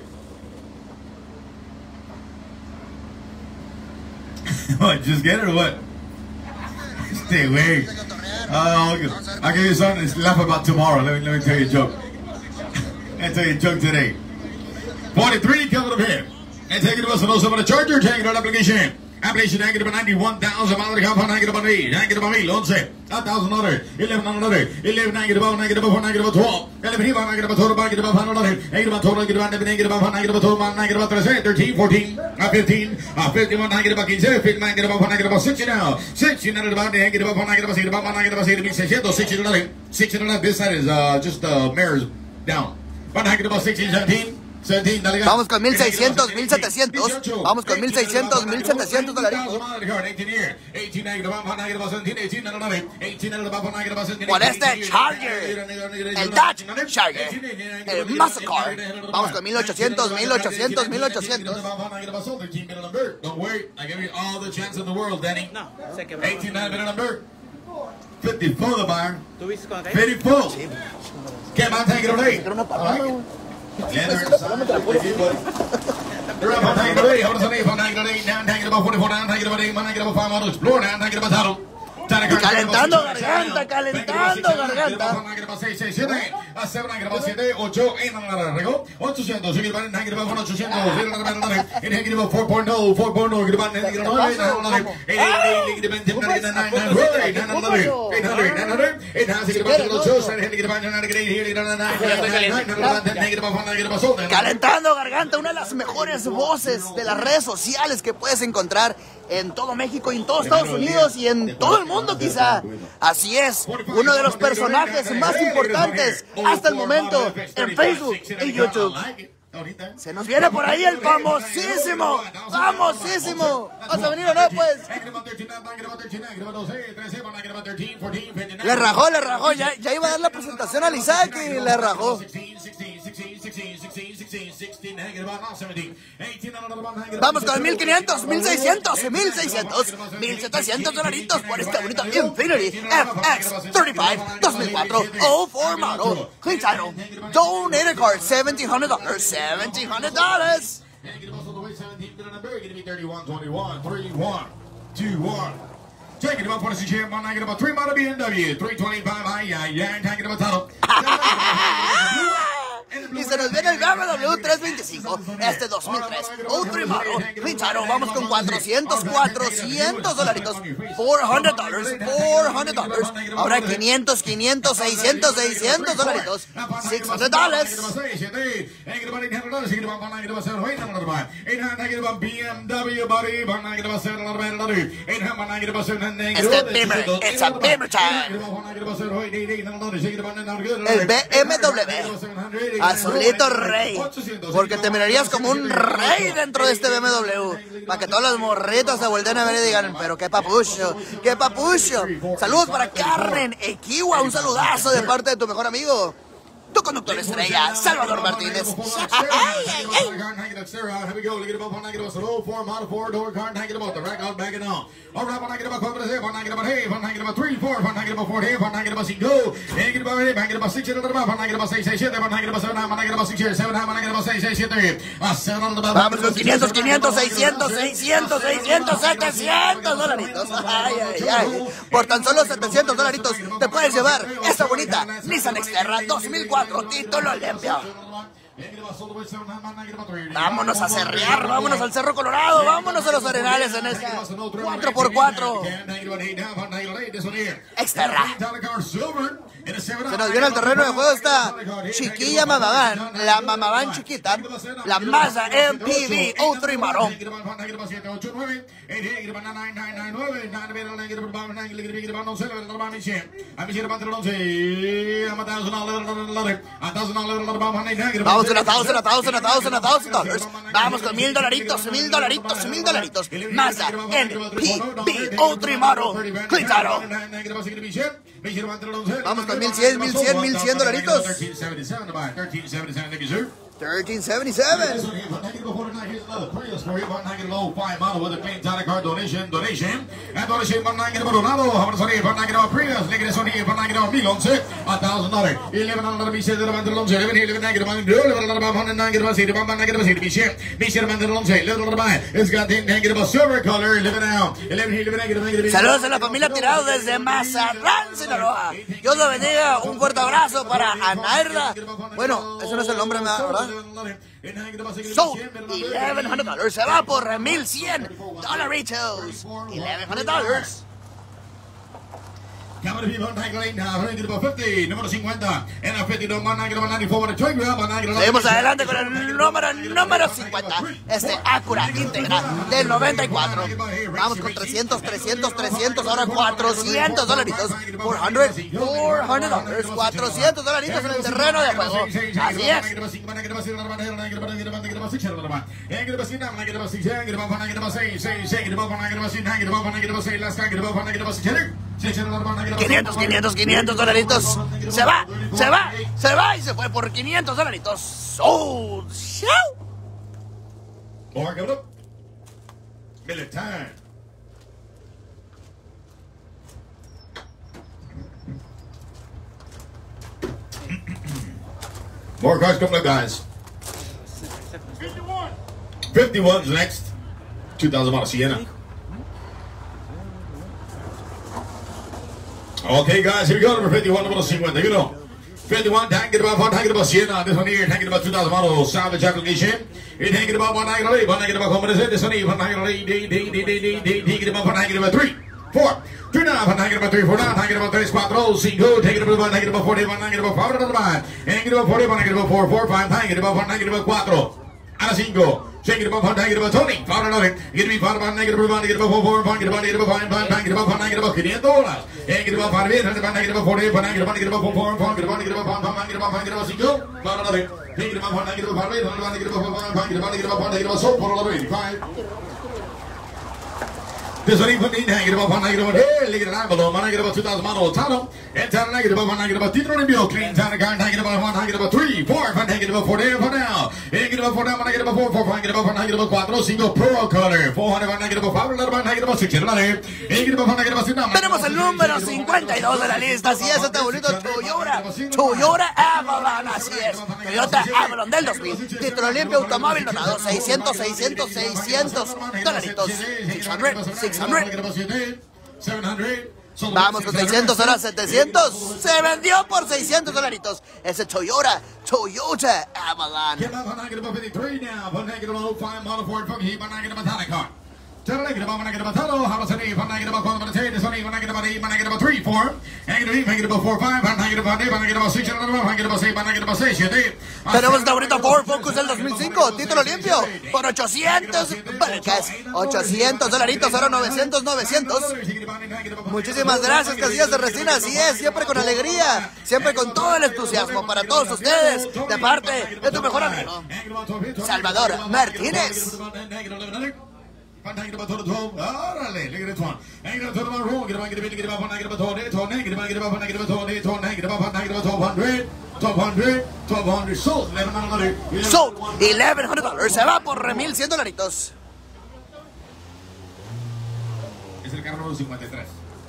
What, just get it or what? Stay away. I'll give you something to laugh about tomorrow. Let me tell you a joke. Let me tell you a joke today. 43, coming up here. And take it to us and also on the Charger. Take it on application. Application hanging about 91,000 miles to compound hanging about me, hanging about me, loan say $1,000, 11 hanging about 12, 11 hanging about total hanging about $100, 8 about total hanging about total hanging about 13, 14, 15, 51 hanging about 15, 15 hanging about 60 now, 60 about hanging about hanging about 60. This side is just mirrors down. But hanging about 16, 17. Vamos con 1,600, 1,700. Vamos con 1,600, 1,700 dolaritos. Por este Charger, el Dodge Charger, el Muscle Car. Vamos con 1,800, 1,800, 1,800. Don't worry, I give you all the chance in the world, Danny. No, se quebró. 18,900 number. 54 the buyer. 54. ¿Qué más te quiero leer? Calentando garganta, calentando garganta. 8 en la regó 800 y van a grabar 800 en el grabo 4.0 4.0 graban en el grabo 9 Calentando garganta, una de las mejores voces de las redes sociales que puedes encontrar en todo México y en todo Estados Unidos y en todo el mundo quizá. Así es, uno de los personajes más importantes hasta el momento en Facebook y YouTube. Se nos viene por ahí el famosísimo. ¿Vas a venir o no, pues? Le rajó, ya iba a dar la presentación al Isaac y le rajó. Vamos con 1500, 1600, 1600, 1700 dolaritos por este bonito Infiniti FX35 2004 04 model. Clean title. Donated card, $1,700. $1,700. Take it about 46 here, man. I get about 3 model BMW, 325 high, take it about title. Y se nos viene el BMW 325, este 2003, otro model, Clean title, vamos con 400 dolaritos, $400, ahora 500, 600 dolaritos, $600. Este Beamer, it's a Beamer time. El BMW. Azulito rey, porque te mirarías como un rey dentro de este BMW, para que todos los morritos se volteen a ver y digan, pero qué papucho, qué papucho. Saludos para Carmen Equiwa, un saludazo de parte de tu mejor amigo, tu conductor estrella, Salvador Martínez. Vamos con 500, 500, 600, 700 dolaritos. Por tan solo 700 dolaritos te puedes llevar esta bonita Nissan Xterra 2004. Título limpio. Vámonos a cerrear, vámonos al Cerro Colorado, vámonos a los Arenales en esta 4x4 Xterra. Se nos viene al terreno de juego esta chiquilla Mamaván, la Mamaván chiquita, la Mazda MPV 03 marrón. Vamos con $1,000. Vamos con $1,000. Mazda MPV 03 marrón. Clean title. Vamos con $1,100 dolaritos. 1377. Saludos a la familia Tirado desde Mazatlán, Sinaloa. Dios lo bendiga. Un fuerte abrazo para Anairda. Bueno, eso no es el nombre, ¿verdad? So, $1,100 se va por $1,100. $1,100. Número 50. En la 50. Seguimos adelante con el número 50. Este Acura Integra del 94. Vamos con 300. Ahora $400. $400. $400 en el terreno de juego. Así es. $500. Se va y se fue por $500. ¡Oh! ¡Show! More coming up. Miller time. More cars coming up, guys. 51's next. 2000 model Sienna. Okay, guys, here we go. Number 51, number 51. 51, tanking about 1, tanking about Sienna. This one here, tanking about 2000 model salvage application. It's tanking about 1, tanking about 8, 1, tanking about home. This one here, 1, tanking about 1, tanking about 3, 4, 3, 9, 1, tanking about 3, 4, 9, tanking about 3, 4, 5, taking about 1, tanking about 40, 1, tanking about 5, tanking about 40, 1, tanking about 4, 4, 5, tanking about 1, tanking about 4. A 5. Shake it about 1, tanking about 20. Found another. Get me 5, negative 1, negative 4, 4, 5, negative 5, 5, tanking about 1, negative $500. Negative 5, 8, negative 40, negative 4, 4, negative 5, 5, negative 5, negative 6. Found another. Negative 1, negative 5, 8, negative 4, 5, negative 1, negative so for another 85. This one even negative 1, negative 1, hey, look at that below, negative 2000 model Tano, and Tano negative 1, negative Tito Bill, clean Tano car, negative 1, negative 3, 4, negative 4, there for now, negative 4, negative 4, 4, negative 4, single Pro color, 400, negative 5, negative 6, negative 1, negative 6. Tenemos el número 52 de la lista, así es, este bonito Toyota Avalon, así es, Toyota Avalon del 2000, título limpio, automóvil donado, 600, dolaritos, 600. Vamos con 600, ahora 700. Se vendió por 600 dolaritos. Ese Toyota Avalon. Tenemos esta bonita Ford Focus del 2005, título limpio, por 800 barcas, 800 dolaritos, ahora 900. Muchísimas gracias, Casillas de Resina, así es, siempre con alegría, siempre con todo el entusiasmo para todos ustedes, de parte de tu mejor amigo, Salvador Martínez. Sold $1,100, se va por $1,100. Es el carro número 53.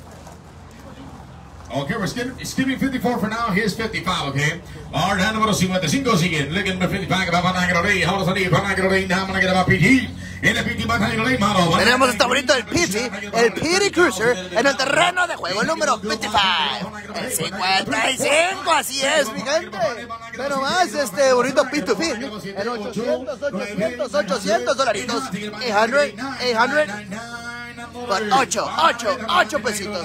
Okay, we're skipping 54 for now. Here's 55, okay? All right, número 55 sigue. Looking for 55, about 9 ahora salir, para 9 nada, PT. En el PT, tenemos esta bonita el PT Cruiser en el terreno de juego, el número 55. El 55, así es, mi gente. Pero más este bonito P2P en 800 dolaritos. 800. Por 8 pesitos.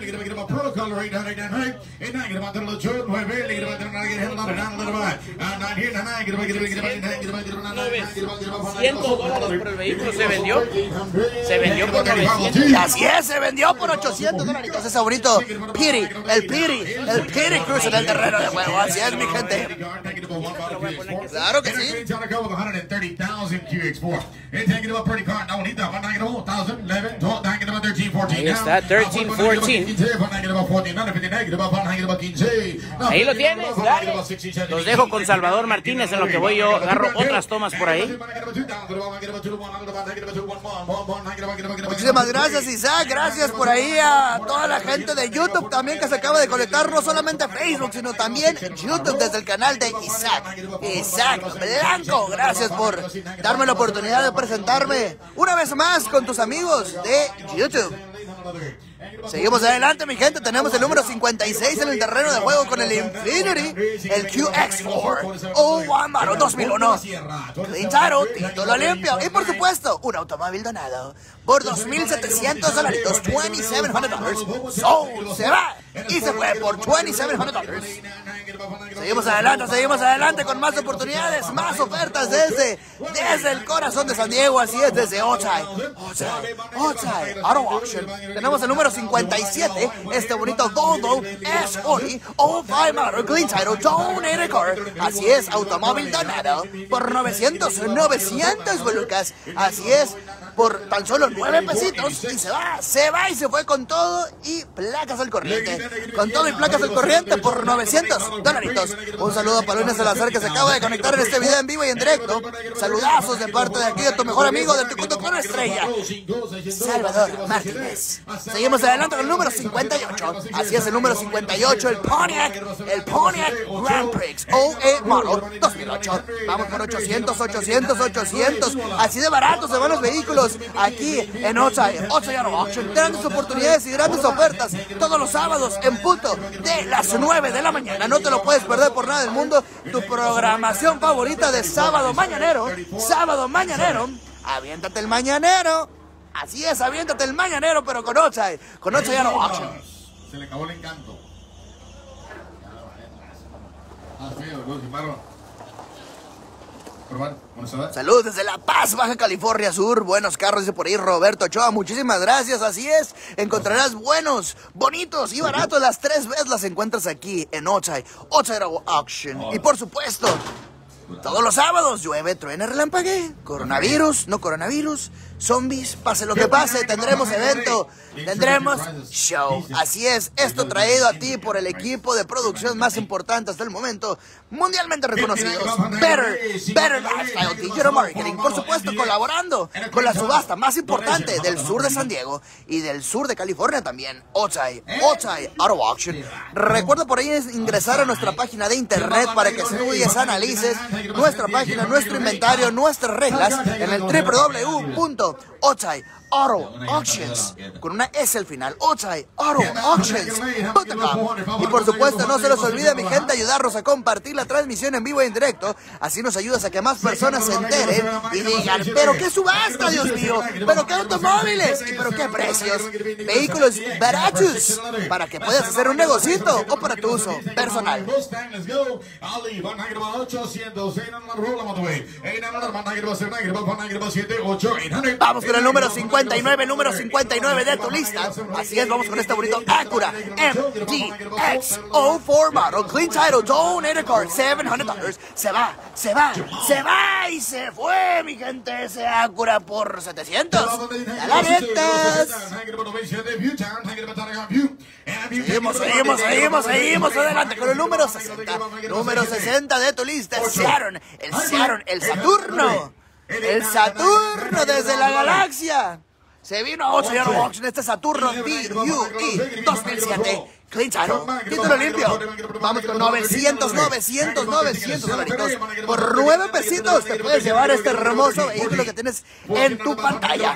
$900 por el vehículo se vendió por 900. Así es, se vendió por 800 dolaritos. Ese bonito el Piri Cruiser en el terreno de juego. Así es, mi gente. Claro que sí. Ahí está, 13, 14. Ahí lo tienes, dale. Los dejo con Salvador Martínez en lo que voy yo, agarro otras tomas por ahí. Muchísimas gracias, Isaac. Gracias por ahí a toda la gente de YouTube también que se acaba de conectar, no solamente a Facebook, sino también YouTube desde el canal de Isaac Blanco. Gracias por darme la oportunidad de presentarme una vez más con tus amigos de YouTube. Seguimos adelante, mi gente. Tenemos el número 56 en el terreno de juego con el Infiniti, el QX4 O1 Model 2001. Clean title, título limpio y por supuesto un automóvil donado por $2,700, $2,700. Se va y se fue por $2,700. Seguimos adelante con más oportunidades, más ofertas desde el corazón de San Diego, así es, desde Otay Auto Auction. Tenemos el número 57, este bonito Volvo S40 O5 Model Clean Title Donated Car, así es, automóvil donado por 900 bolucas, así es, por tan solo 9 pesitos y se va y se fue con todo y placas al corriente. Con todo y placas al corriente por $900. Un saludo para Luis Salazar que se acaba de conectar en este video en vivo y en directo. Saludazos de parte de aquí de tu mejor amigo del tu conductor estrella, Salvador Martínez. Seguimos Vamos adelante con el número 58. Así es, el número 58, el Pontiac Grand Prix OE Model 2008. Vamos por 800. Así de baratos se van los vehículos aquí en Otsai Auto Auction. Grandes oportunidades y grandes ofertas todos los sábados en punto de las 9 de la mañana. No te lo puedes perder por nada del mundo. Tu programación favorita de sábado mañanero. Aviéntate el mañanero. Así es, aviéntate el mañanero, pero con Otsai Auto Auction. Se le acabó el encanto. Saludos desde La Paz, Baja California Sur. Buenos carros, dice por ahí Roberto Ochoa. Muchísimas gracias, así es. Encontrarás buenos, bonitos y baratos. Las 3 veces las encuentras aquí en Otsai Auction. Y por supuesto, todos los sábados, llueve, truena, relampaguee. Coronavirus, no coronavirus. Zombies, pase lo que pase, tendremos evento, tendremos show. Así es, esto traído a ti por el equipo de producción más importante hasta el momento, mundialmente reconocidos. Better Lifestyle Digital Marketing, por supuesto, colaborando con la subasta más importante del sur de San Diego y del sur de California también, Otsai Auto Auction. Recuerda por ahí ingresar a nuestra página de internet para que estudies, analices nuestra página, nuestro inventario, nuestras reglas en el www.Otsai Auto Auctions, con una S al final, otsaiautoauctions.com. Y por supuesto, no se los olvide, mi gente, ayudarnos a compartir la transmisión en vivo e en directo. Así nos ayudas a que más personas se enteren y digan, pero qué subasta, Dios mío, pero qué automóviles, y pero qué precios, vehículos baratos, para que puedas hacer un negocito o para tu uso personal. Vamos con el número 59 de tu lista. Así es, vamos con este bonito Acura MDX04 Model Clean Title Donator Card, $700. Se va y se fue, mi gente, ese Acura por 700. ¡La ventas! Seguimos adelante con el número 60. Número 60 de tu lista, el Saturn, el Saturno desde la galaxia. Se vino a Otsai Auto Auction este Saturno VUE 2007. Clean Title, título limpio. Vamos con 900 dolaritos. Por 9 pesitos te puedes llevar este hermoso vehículo que tienes en tu pantalla.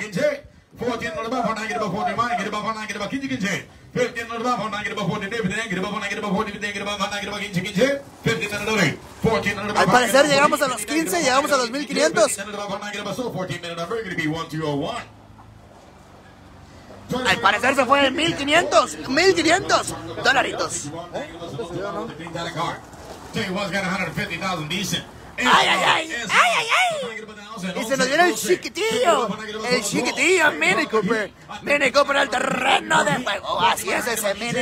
Al parecer llegamos a los 15, llegamos a los 1500. Al parecer se fue en 1500 dolaritos. ¡Ay! Y se nos viene el chiquitillo Mini Cooper al terreno de juego. Así es, ese Mini,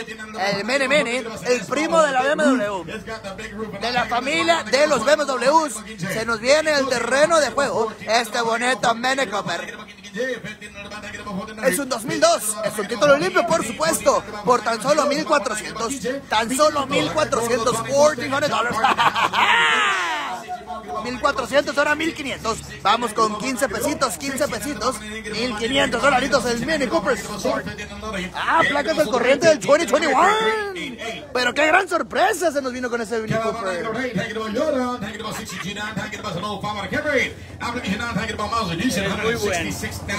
el primo de la BMW, de la familia de los BMWs. Se nos viene el terreno de juego este bonito Mini Cooper. Es un 2002, es un título limpio, por supuesto, por tan solo 1,400, $1,400, 1,400, ahora 1,500. Vamos con 15 pesitos, 1,500 dolaritos el Mini Cooper Sport. Placas del corriente del 2021. Pero qué gran sorpresa se nos vino con ese Mini Cooper. Muy bueno.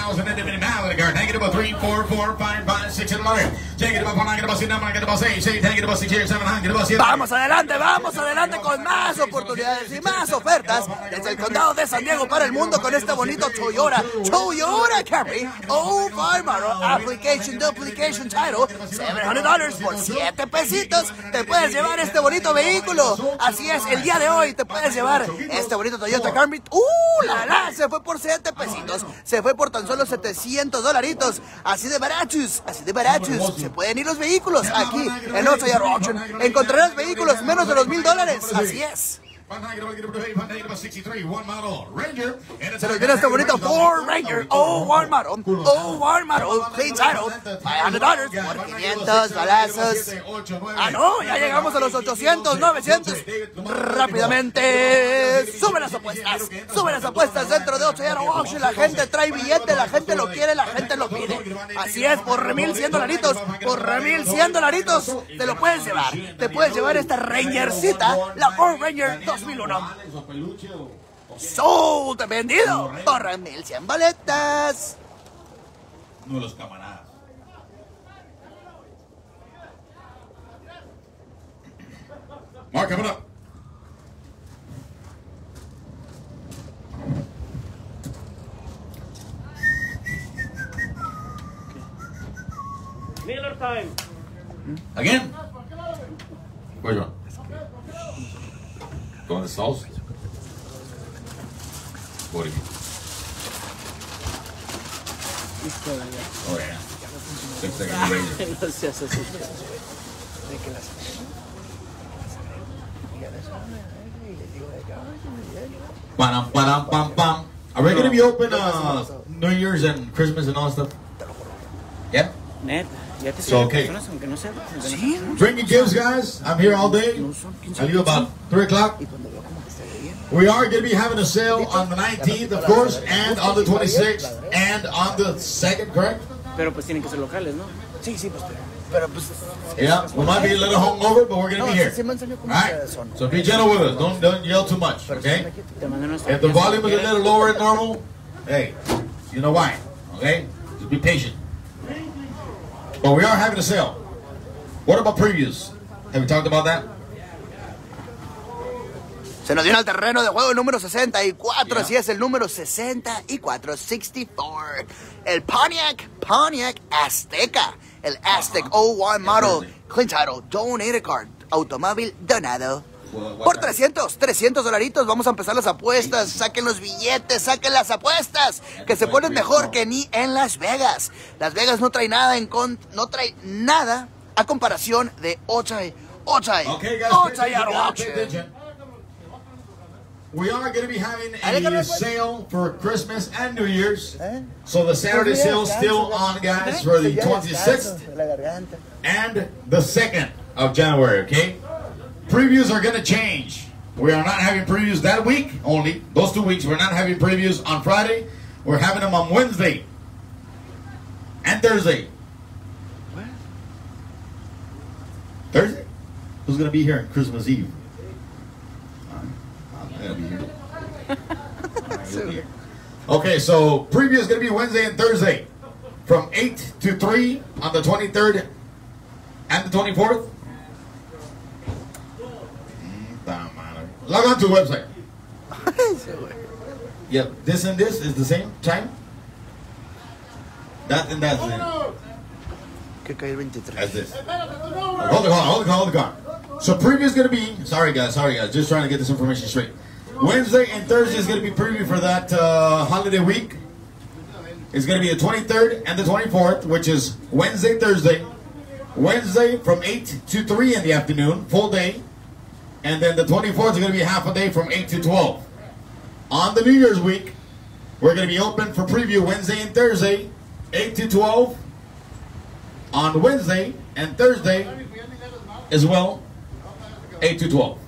Vamos adelante con más oportunidades y más ofertas desde el condado de San Diego para el mundo con este bonito Toyota Camry 05 Model Application Duplication Title, $700 por 7 pesitos. Te puedes llevar este bonito vehículo. Así es, el día de hoy te puedes llevar este bonito Toyota Camry. Se fue por 7 pesitos. Se fue por tan solo $700. Así de baratos. Se pueden ir los vehículos aquí en Otsai Auto Auction. Encontrarás vehículos menos de los $1,000. Así es. Se nos viene este bonito Ford Ranger, one model, clean title, $500 por 500 balazos. Ah, no, ya llegamos a los 800, 900. Rápidamente, suben las apuestas dentro de 8 Yard Auction. La gente trae billete, la gente lo quiere, la gente lo pide. Así es, por $1,100, te lo puedes llevar. Te puedes llevar esta Rangercita, la Ford Ranger 2001. Sold, vendido por 1,100 boletas. Uno de los camaradas. Mark, coming up. Miller time. Again? Where's one? Go in the stalls? What do you mean? Oh, yeah. 6 seconds later. No seas así. Pam. Are we going to be open New Year's and Christmas and all stuff? Yeah? Neta, ya te So, okay. personas aunque no sean. Drinking gifts, guys. I'm here all day. I leave about 3 o'clock. We are going to be having a sale on the 19th, of course, and on the 26th, and on the 2nd, correct? Pero pues tienen que ser locales, ¿no? Sí, pues, pero pues... Yeah, we might be a little hungover, but we're going to be here. Alright? So be gentle with us. Don't yell too much, okay? If the volume is a little lower than normal, hey, you know why, okay? Just be patient. But we are having a sale. What about previews? Have we talked about that? Se nos viene al terreno de juego el número 64, así es, el número 64, 64. El Pontiac Azteca, el Aztec 01 model, clean title, donated card, automóvil donado. Por $300 vamos a empezar las apuestas. Saquen los billetes, saquen las apuestas, que se ponen mejor que ni en Las Vegas. Las Vegas no trae nada a comparación de 8 Yard Auction. We are going to be having a sale for Christmas and New Year's. So the Saturday sale is still on, guys, for the 26th and the 2nd of January, okay? Previews are going to change. We are not having previews that week only. Those 2 weeks, we're not having previews on Friday. We're having them on Wednesday and Thursday. What? Thursday? Who's going to be here on Christmas Eve? I'm going to be here. Okay, so preview is going to be Wednesday and Thursday from 8 to 3 on the 23rd and the 24th. Log on to the website. Yep, this and this is the same time. That and that's it. As this. Hold the car. So preview is going to be, sorry guys, just trying to get this information straight. Wednesday and Thursday is going to be preview for that holiday week. It's going to be the 23rd and the 24th, which is Wednesday, Thursday. Wednesday from 8 to 3 in the afternoon, full day. And then the 24th is going to be half a day from 8 to 12. On the New Year's week, we're going to be open for preview Wednesday and Thursday, 8 to 12. On Wednesday and Thursday as well, 8 to 12.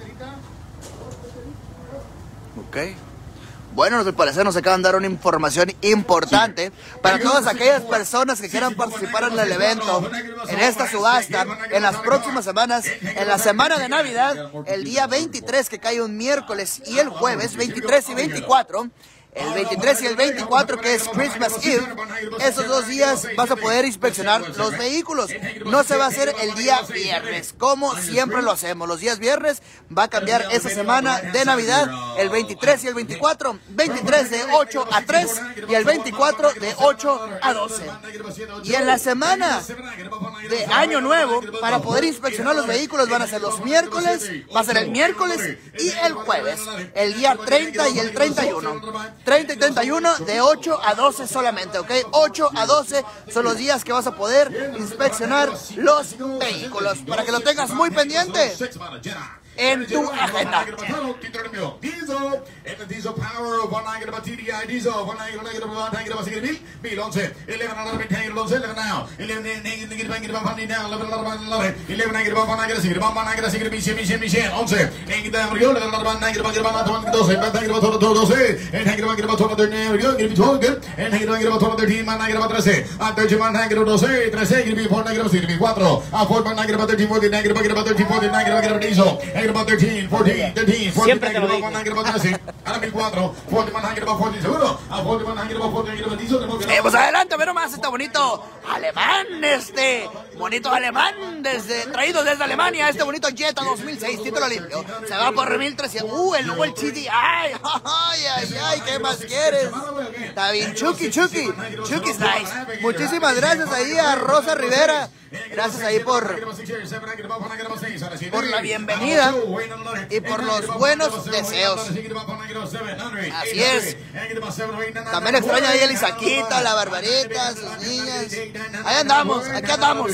Ok. Bueno, al parecer nos acaban de dar una información importante para todas aquellas personas que quieran participar en el evento, en esta subasta, en las próximas semanas, en la semana de Navidad, el día 23 que cae un miércoles y el jueves 23 y 24. El 23 y el 24, que es Christmas Eve, esos 2 días vas a poder inspeccionar los vehículos. No se va a hacer el día viernes, como siempre lo hacemos. Los días viernes va a cambiar esa semana de Navidad, el 23 y el 24. 23 de 8 a 3 y el 24 de 8 a 12. Y en la semana de Año Nuevo, para poder inspeccionar los vehículos, van a ser los miércoles, va a ser el miércoles y el jueves, el día 30 y el 31. 30 y 31 de 8 a 12 solamente, ¿ok? 8 a 12 son los días que vas a poder inspeccionar los vehículos, para que lo tengas muy pendiente. en tu agenda. Diesel power of 1 negative TDI diesel 1 negative 1 negative 11 11 now 11 negative now 11 negative 1 negative 1 negative mission 11 negative 12 siempre te lo digo. Pues adelante, pero más este bonito alemán, bonito alemán, traído desde Alemania, este bonito Jetta 2006, título limpio. Se va por 1300. El nuevo el Chiti. Ay, ¿qué más quieres? Está bien, Chucky's nice. Muchísimas gracias ahí a Rosa Rivera. Gracias ahí por la bienvenida y por los buenos deseos. Así es. También extraño ahí a Elisaquita, la Barbarita, sus niñas. Ahí andamos, aquí andamos.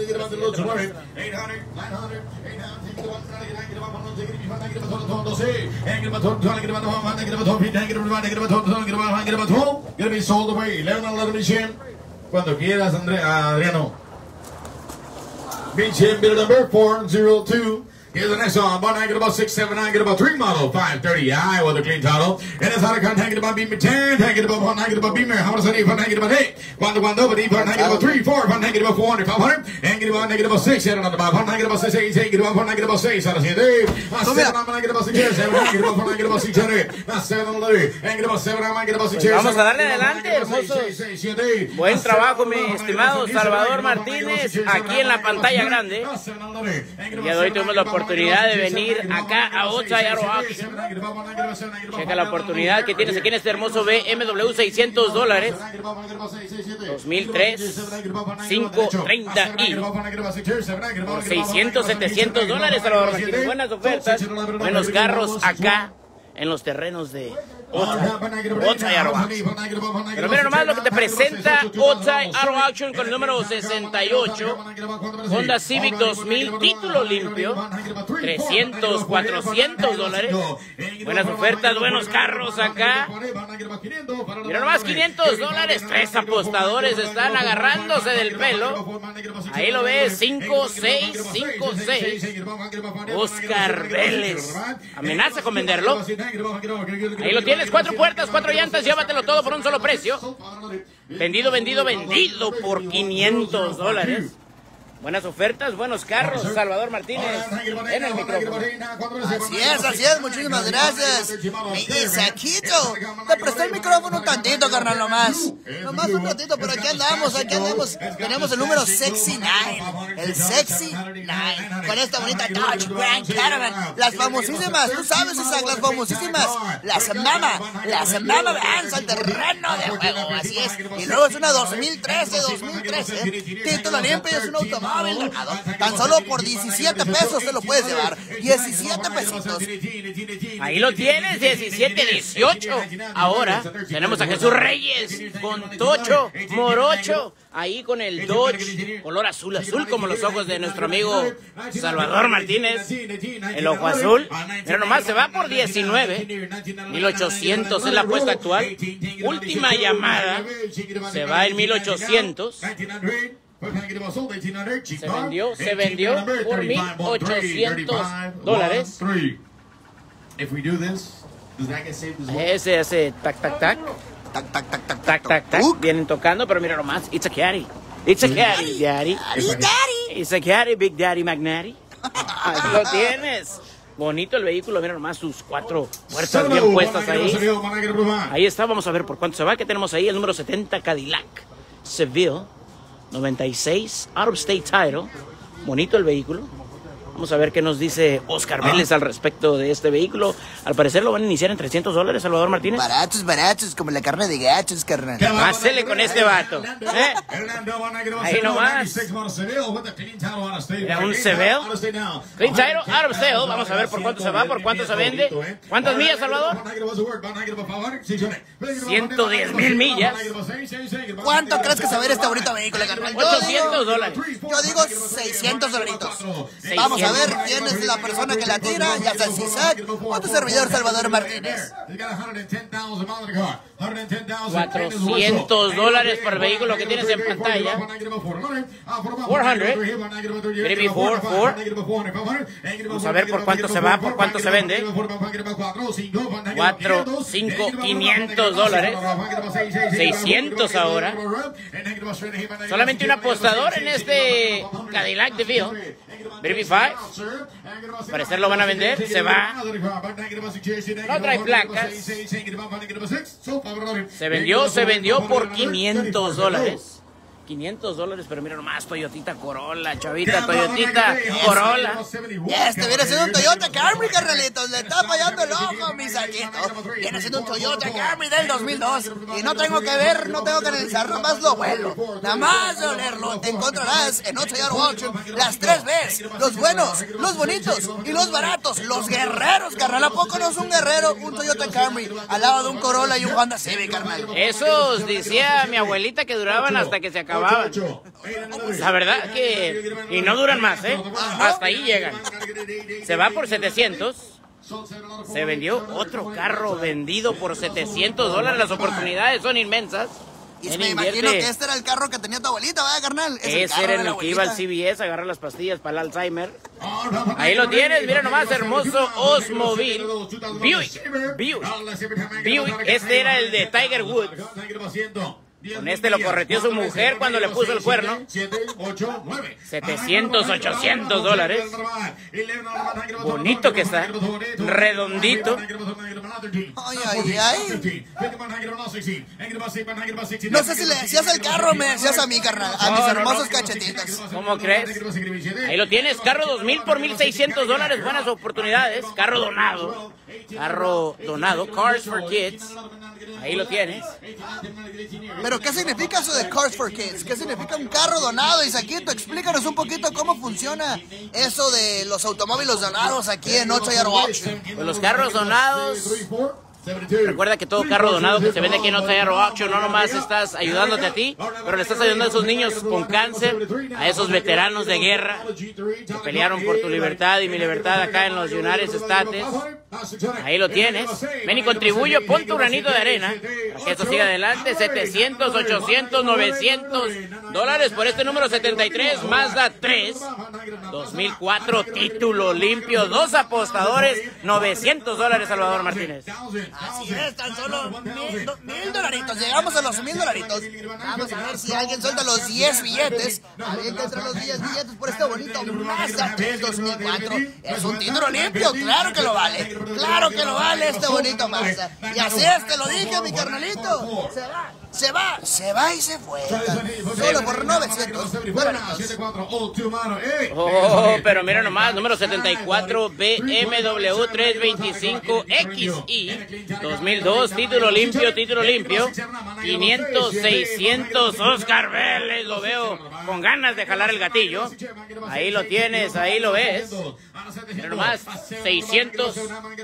Cuando quieras, Adriano. Beach bill number 402. Here's the next one. 1 negative 6, 7, 9, negative 3 model 530i with a clean title. And it's out of contact about Beamer 10, negative 1 negative Beamer. How much is it? 1 negative 8. 1 negative 3, 4, 1 negative 400, 500. Negative 1 negative 6, 7 on the bottom. 1 negative 6, 8, negative 1 negative 6. Out of 7, 7 negative 6, 7 negative 1 negative 6, 7 on the negative 7 negative 6. Vamos a darle adelante, hermosos. Buen trabajo, mi estimado Salvador Martínez, aquí en la pantalla grande. El día de hoy tuvimos la oportunidad de venir acá a Otsai Auto Auction. Checa la oportunidad que tienes aquí en este hermoso BMW $600, 2003 530i por $600, $700, Salvador Martínez. Buenas ofertas, buenos carros acá en los terrenos de Otsai Auto Auction. Pero mira nomás lo que te presenta Otsai Auto Auction con el número 68, Honda Civic 2000, título limpio, $300, $400. Buenas ofertas, buenos carros acá. Mira nomás, $500, 3 apostadores están agarrándose del pelo. Ahí lo ves, 5656. Oscar Vélez amenaza con venderlo. Ahí lo tienes, 4 puertas, 4 llantas, llévatelo todo por un solo precio. Vendido por $500. Buenas ofertas, buenos carros, Salvador Martínez en el micrófono. Así es, muchísimas gracias. Isaquito, te presté el micrófono un tantito, carnal, nomás un ratito, pero aquí andamos. Tenemos el número Sexy 9, el Sexy 9, con esta bonita Dodge Grand Caravan, las famosísimas, tú sabes, Isaac, las famosísimas, las Mama Vans al terreno de juego, así es. Y luego es una 2013, título limpio y es un automóvil. Tan solo por 17 pesos te lo puedes llevar. 17 pesitos. Ahí lo tienes, 17, 18. Ahora tenemos a Jesús Reyes con Tocho Morocho. Ahí con el Dodge, color azul como los ojos de nuestro amigo Salvador Martínez. El ojo azul. Pero nomás se va por 19. 1800 es la apuesta actual. Última llamada. Se va en 1800. Se vendió por $1,800. Ese hace tac. Vienen tocando, pero mira nomás. It's a caddy. Daddy. It's a caddy, Big Daddy McNaddy. Ahí lo tienes. Bonito el vehículo, mira nomás sus 4 puertas bien puestas ahí. Ahí está, vamos a ver por cuánto se va. ¿Qué tenemos ahí? El número 70 Cadillac Seville 96, out of state title. Bonito el vehículo. Vamos a ver qué nos dice Oscar Vélez al respecto de este vehículo. Al parecer lo van a iniciar en $300, Salvador Martínez. Baratos, como la carne de gachos, carnal. Pásele con este vato. Ahí nomás. Era un Seville. Clean title, out of sale. Vamos a ver por cuánto se va, por cuánto se vende. ¿Cuántas millas, Salvador? 110,000 millas. ¿Cuánto crees que se va a ver este bonito vehículo, carnal? $800. Yo digo $600. Vamos a ver quién es la persona que la tira, ya sea el CISAC o tu servidor Salvador Martínez. $400 por vehículo que tienes en pantalla. 400. Maybe 4. Vamos a ver por cuánto se va, por cuánto se vende. 4, 5, $500. 600 ahora. Solamente un apostador en este Cadillac DeVille. Maybe 5. Parecer lo van a vender. Se va. No trae placas. Se vendió por $500. $500, pero mira nomás, Toyotita Corolla, chavita, Toyotita Corolla. Este viene siendo un Toyota Camry, carnalitos. Le está fallando el ojo, mi saquito. Viene siendo un Toyota Camry del 2002. Y no tengo que ver, no tengo que analizar, nada más lo vuelo. Nada más de olerlo. Te encontrarás en 8 Yard Auction las 3 Bs. Los buenos, los bonitos y los baratos. Los guerreros, carnal. ¿A poco no es un guerrero un Toyota Camry al lado de un Corolla y un Honda Civic, carnal? Esos, decía mi abuelita, que duraban hasta que se acababan. La verdad que... Y no duran más, ¿eh? Hasta ahí llegan. Se va por 700. Se vendió otro carro vendido por $700. Las oportunidades son inmensas. Y me imagino que este era el carro que tenía tu abuelita, ¿verdad, carnal? Ese era en el que iba al CVS a agarrar las pastillas para el Alzheimer. Ahí lo tienes, mira nomás, hermoso Oldsmobile Buick. Este era el de Tiger Woods. Con este lo correteó su mujer cuando le puso el cuerno. 700, $800. Bonito que está. Redondito. Ay, ay, ay. No sé si le decías al carro o me decías a mí, carnal. A mis hermosos cachetitos. ¿Cómo crees? Ahí lo tienes. Carro 2000 por $1,600. Buenas oportunidades. Carro donado. Cars for Kids. Ahí lo tienes. ¿Pero qué significa eso de Cars for Kids? ¿Qué significa un carro donado? Isaquito, explícanos un poquito cómo funciona eso de los automóviles donados aquí en 8 Yard Auction. Pues los carros donados... Recuerda que todo carro donado que se vende aquí en 8 Yard Auction, no nomás estás ayudándote a ti, pero le estás ayudando a esos niños con cáncer, a esos veteranos de guerra que pelearon por tu libertad y mi libertad acá en los United States. Ahí lo tienes. Ven y contribuye, pon tu granito de arena para que esto siga adelante. 700, 800, $900 por este número 73 Mazda 3 2004, título limpio, 2 apostadores, $900, Salvador Martínez. Así es, tan solo $1,000. Llegamos a los $1,000. Vamos a ver si alguien suelta los 10 billetes. Alguien que entra los 10 billetes por este bonito Mazda 3 2004. Es un título limpio, claro que lo vale. Claro que lo vale este bonito Mazda. Y así es, te lo dije, mi carnalito. Se va y se fue. Solo por $900. Oh, pero mira nomás, número 74, BMW 325 XI 2002, título limpio. 500, 600, Oscar Vélez, lo veo con ganas de jalar el gatillo. Ahí lo tienes, ahí lo ves. Mira nomás, 600,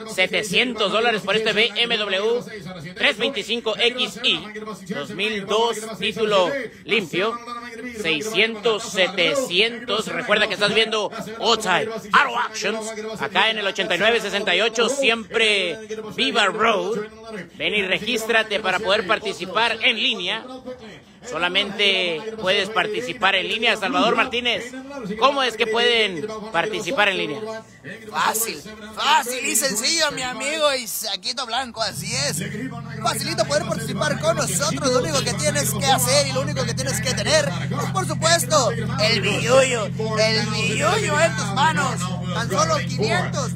$700 por este BMW 325 XI 2002, título limpio. 600, 700. Recuerda que estás viendo Outside Auto Auctions acá en el 8968 siempre Viva Road. Ven y regístrate para poder participar en línea. Solamente puedes participar en línea. Salvador Martínez, ¿cómo es que pueden participar en línea? Fácil y sencillo, mi amigo Isaquito Blanco, así es. Facilito poder participar con nosotros. Lo único que tienes que hacer y lo único que tienes que tener es, por supuesto, el billullo en tus manos. Tan solo $500,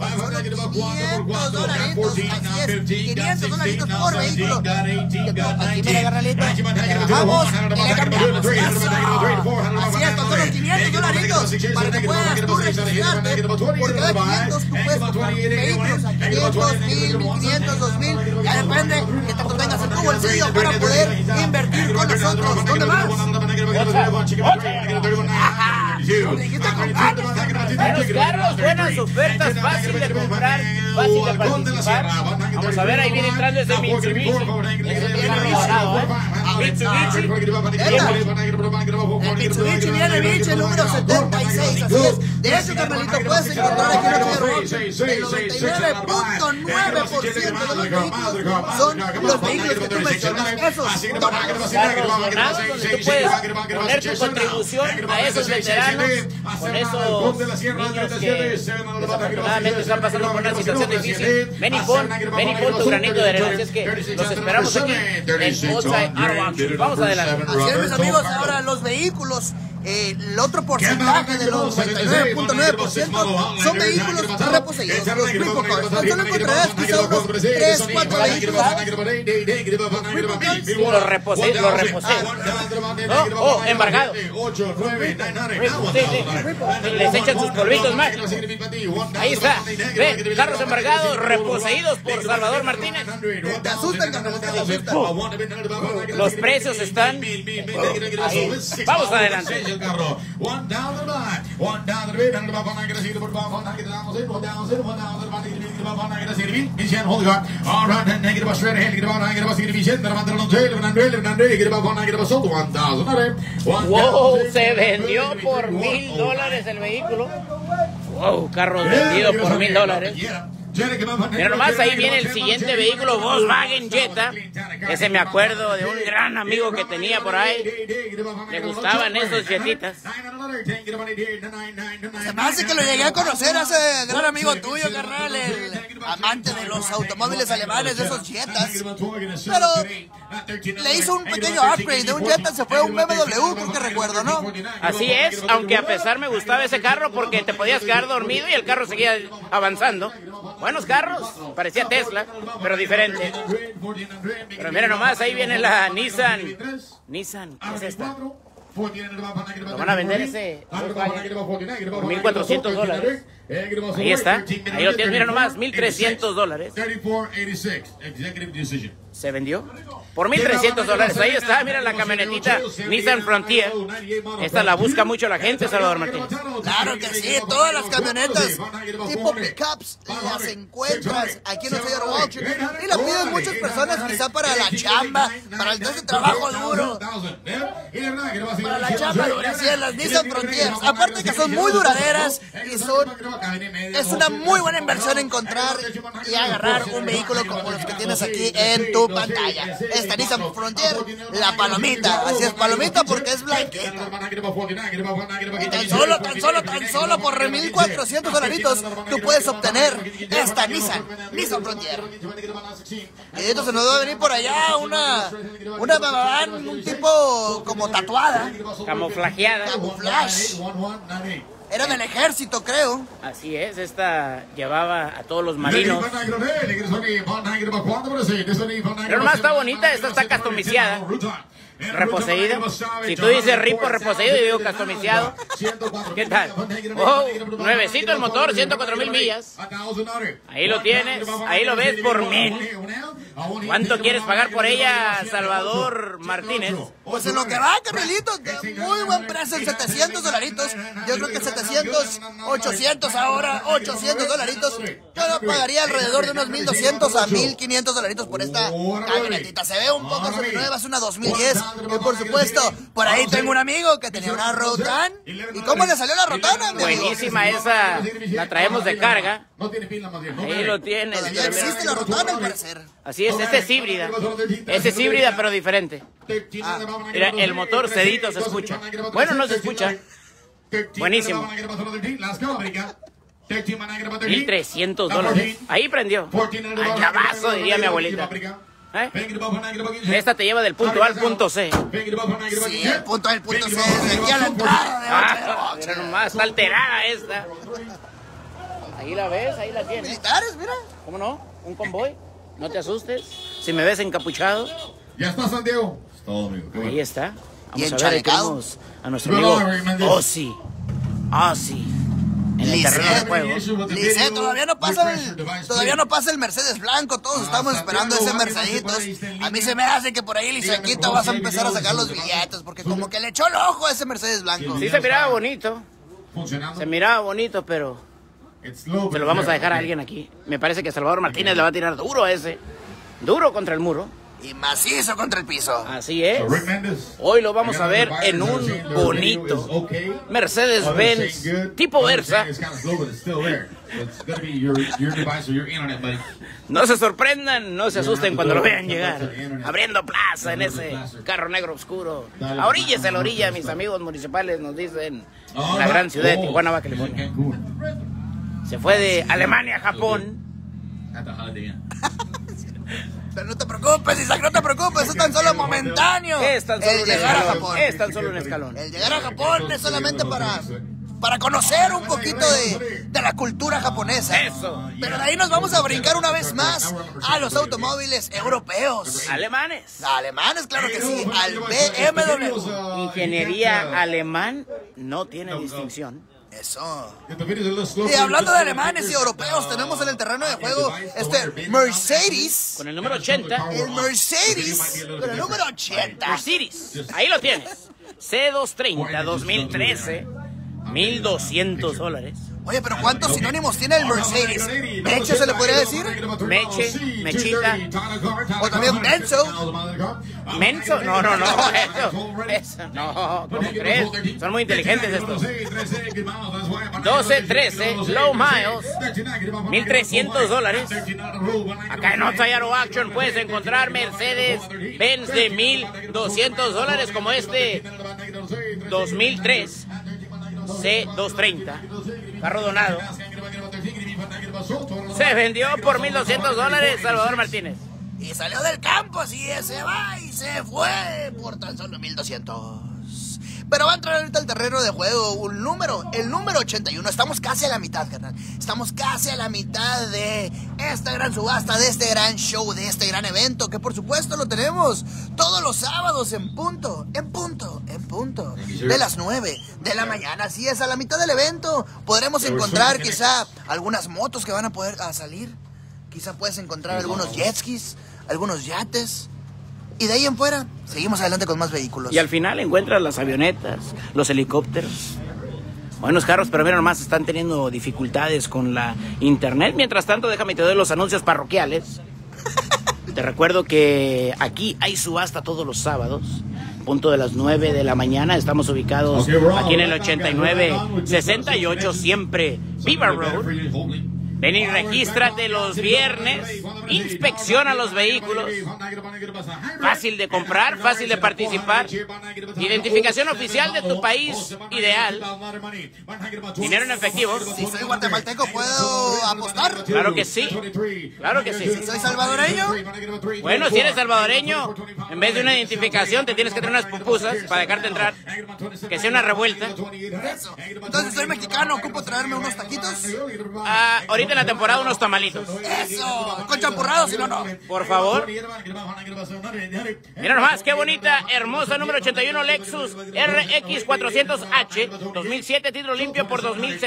$500, así es, $500 por vehículo. Aquí mira, carnalito, le bajamos y le cambiamos. Así es, tan solo $500 para que puedas tú registrarte. Por cada 500 tú puedes comprar vehículos a 500, 1000, 1500, 2000. Ya depende que tanto tengas en tu bolsillo para poder invertir con nosotros. ¿Dónde más? Buenos carros, buenas ofertas, fácil de comprar, fácil de participar. Vamos a ver, ahí viene entrando ese Mitsubishi. Ese viene rosado, Mitsubishi. Mitsubishi viene biche, el número 76, así es. De hecho, carnalito, puedes encontrar aquí en el Roach el 99.9% de los vehículos son los vehículos que tú mencionas, esos donados. Donde tú puedes poner tu contribución a esos veteranos, con esos niños que desafortunadamente están pasando por una situación difícil. Ven y pon tu granito de arena. Así es que los esperamos aquí en Outside Auto Auction. Vamos adelante. Así es, mis amigos, ahora los vehículos, el otro porcentaje de los 99.9% son vehículos reposeídos, los repo cars. Tan solo encontrarás quizá unos 3, 4 vehículos. Los reposeídos. Oh, embargados. Les echan sus polvitos más. Ahí está. Ve, carros embargados, reposeídos por Salvador Martínez. Te asustan, carnal, te asustan. Los precios están ahí. Vamos adelante. Wow, se vendió por $1,000 el vehículo. Wow, carro vendido por $1,000. Mira nomás, ahí viene el siguiente vehículo, Volkswagen Jetta. Ese me acuerdo de un gran amigo que tenía por ahí. Le gustaban esos Jettitas. Se me hace que lo llegué a conocer a ese gran amigo tuyo, carnal, el amante de los automóviles alemanes, de esos Jettas. Pero le hizo un pequeño upgrade de un Jetta, se fue a un BMW, creo que recuerdo, ¿no? Así es, aunque a pesar me gustaba ese carro porque te podías quedar dormido y el carro seguía avanzando. Buenos carros, parecía Tesla, pero diferente. Pero mira nomás, ahí viene la Nissan. Nissan, ¿qué es esta? Lo van a vender ese por $1,400. Ahí está, ahí lo tienes, mira nomás, $1,300. ¿Se vendió? Por $1,300. Ahí está, mira la camionetita Nissan Frontier. Esta la busca mucho la gente, Salvador Martínez. Claro que sí, todas las camionetas tipo pickups las encuentras aquí en el Outside Auto Auction y la piden muchas personas, quizá para la chamba, para ese trabajo duro, para la chamba dura, así es, las Nissan Frontier. Aparte que son muy duraderas y es una muy buena inversión encontrar y agarrar un vehículo como los que tienes aquí en tu pantalla. Esta Nissan Frontier, la palomita, así es, palomita porque es blanquita. Y tan solo por $1,400 tú puedes obtener esta Nissan Frontier. Y esto se nos va a venir por allá una van, un tipo como tatuada. Camuflajeada. Camuflaje. Era del ejército, creo. Así es, esta llevaba a todos los marinos. Pero nomás está bonita, esta está customizada. Reposeído. Si tú dices ripo reposeído, yo digo customizado. ¿Qué tal? Oh, nuevecito el motor, 104,000 millas. Ahí lo tienes, ahí lo ves por $1,000. ¿Cuánto quieres pagar por ella, Salvador Martínez? Pues en lo que va, carnalito, de muy buen precio, en $700. Yo creo que 700, 800 ahora, $800. Yo pagaría alrededor de unos $1,200 a $1,500 por esta camionetita. Se ve un poco seminueva, es una 2010. Y por supuesto, por ahí tengo un amigo que tenía una Rotan. ¿Y cómo le salió la Rotana, mi amigo? Buenísima esa, la traemos de carga. Ahí lo tienes. Todavía existe la Rotana, al parecer. Así es, esta es híbrida. Esta es híbrida, pero diferente. Mira, el motor sedito se escucha. Bueno, no se escucha. Buenísimo. $1,300. Ahí prendió. Al llavazo, diría mi abuelita. Esta te lleva del punto A al punto C. Sí, el punto A al punto C, desde aquí a la entrada. Mira nomás, está alterada esta. Ahí la ves, ahí la tienes. Militares, mira. ¿Cómo no? Un convoy. No te asustes. Si me ves encapuchado. Ya está, Santiago. Es todo, amigo. Ahí está. Y Vamos a ver, ahí tenemos a nuestro amigo Ozzy. En el terreno de juego. Lice, todavía no pasa el Mercedes blanco. Todos estamos esperando ese Merceditos. A mí se me hace que por ahí, Licequito, vas a empezar a sacar los billetes, porque como que le echó el ojo a ese Mercedes blanco. Sí, se miraba bonito. Se miraba bonito, pero se lo vamos a dejar a alguien aquí. Me parece que Salvador Martínez le va a tirar duro a ese. Duro contra el muro. y macizo contra el piso. Así es. Hoy lo vamos a ver en un bonito Mercedes-Benz tipo Versa. No se sorprendan, no se asusten cuando lo vean llegar, abriendo plaza en ese carro negro oscuro. A orillas de la orilla, mis amigos municipales nos dicen, en la gran ciudad de Tijuana, Baja California. Se fue de Alemania a Japón. Pero no te preocupes, Isaac, no te preocupes, es tan solo momentáneo. Es tan solo el llegar a Japón. Es tan solo un escalón. El llegar a Japón es solamente para conocer un poquito de la cultura japonesa. Eso. Pero de ahí nos vamos a brincar una vez más a los automóviles europeos. Alemanes. Alemanes, claro que sí, al BMW. Ingeniería alemán no tiene distinción. Eso. Y hablando de alemanes y europeos, tenemos en el terreno de juego este Mercedes. Con el número 80. El Mercedes con el número 80. Mercedes. Ahí lo tienes. C230 2013. $1,200. Oye, pero ¿cuántos sinónimos tiene el Mercedes? ¿Meche se le podría decir? Meche, mechita. O también Menso. ¿Menso? No. Eso, no. ¿Cómo crees? Son muy inteligentes estos. 1213, low miles, $1,300. Acá en Otayaro Action puedes encontrar Mercedes-Benz de $1,200 como este 2003 C230. Carro donado. Se vendió por $1,200, Salvador Martínez. Y salió del campo, así es, se va y se fue por tan solo $1,200. Pero va a entrar ahorita al terreno de juego el número 81. Estamos casi a la mitad, carnal. Estamos casi a la mitad de esta gran subasta, de este gran show, de este gran evento, que por supuesto lo tenemos todos los sábados en punto, de las 9 de la mañana. Así es, a la mitad del evento podremos encontrar quizá algunas motos que van a poder salir. Quizá puedes encontrar algunos jet skis, algunos yates. Y de ahí en fuera, seguimos adelante con más vehículos. Y al final encuentras las avionetas, los helicópteros. Buenos carros, pero mira nomás, están teniendo dificultades con la internet. Mientras tanto, déjame te doy los anuncios parroquiales. Te recuerdo que aquí hay subasta todos los sábados, punto de las 9 de la mañana. Estamos ubicados aquí en el 8968, siempre Beaver Road. Ven y regístrate los viernes, inspecciona los vehículos, fácil de comprar, fácil de participar, identificación oficial de tu país ideal, dinero en efectivo. Si soy guatemalteco, ¿puedo apostar? Claro que sí, claro que sí. Si soy salvadoreño. Bueno, si eres salvadoreño, en vez de una identificación te tienes que traer unas pupusas para dejarte entrar, que sea una revuelta. Eso. Entonces, soy mexicano, ¿ocupo traerme unos taquitos? Ahorita en la temporada unos tamalitos. Eso, con champurrados, si no, no. Por favor. Mira nomás, qué bonita, hermosa número 81 Lexus RX 400H 2007, título limpio por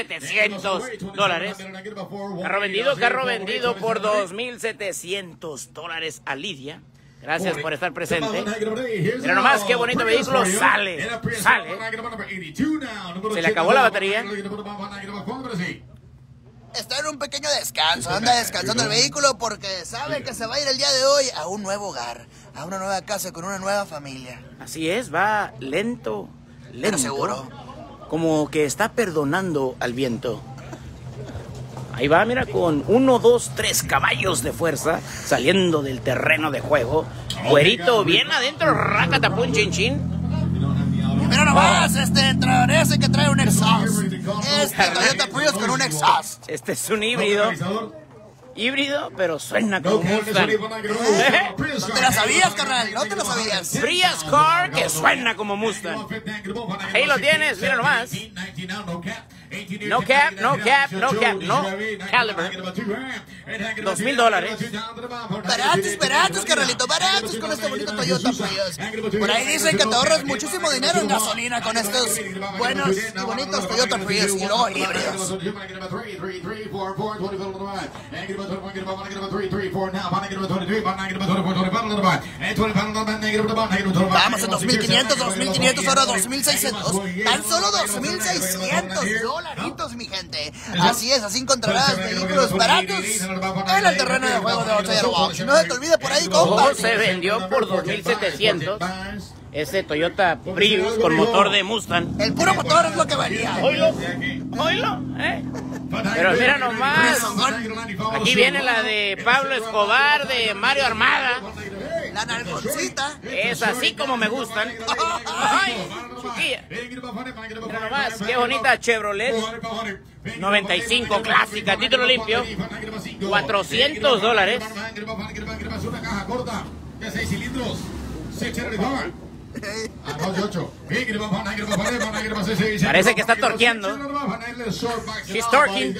$2,700. Carro vendido por $2,700 a Lidia. Gracias por estar presente. Mira nomás qué bonito vehículo. Sale. Se le acabó la batería. Está en un pequeño descanso, anda descansando el vehículo porque sabe que se va a ir el día de hoy a un nuevo hogar, a una nueva casa con una nueva familia. Así es, va lento, Pero seguro. Como que está perdonando al viento. Ahí va, mira, con 1, 2, 3 caballos de fuerza saliendo del terreno de juego. Güerito, bien adentro, rácatapun, chin chin. Mira nomás, parece que trae un exhaust. Toyota Prius con un exhaust. Este es un híbrido. Híbrido, pero suena como Mustang. No te la sabías, carnal, no te lo sabías. Prius Car que suena como Mustang. Ahí lo tienes, mira nomás. No cap, no caliber. $2,000. Baratos, carnalito, baratos con este bonito Toyota Prius. Por ahí dicen que te ahorras muchísimo dinero en gasolina con estos buenos y bonitos Toyota Prius y luego híbridos. Vamos en 2,500, ahora 2,600. Tan solo $2,600. $100, mi gente. Así es, así encontrarás vehículos baratos en el terreno de juego de Outsider Box. No se te olvide por ahí, compa. Se vendió por 2,700. Ese Toyota Prius con motor de Mustang. El puro motor es lo que valía. Oílo, Pero mira nomás. Aquí viene la de Pablo Escobar, de Mario Armada. La nalgoncita. Es así como me gustan. Ay, chiquilla. Mira nomás, qué bonita Chevrolet 95 clásica, título limpio. $400. Una caja corta de 6 cilindros. Parece que está torqueando. She's torquing.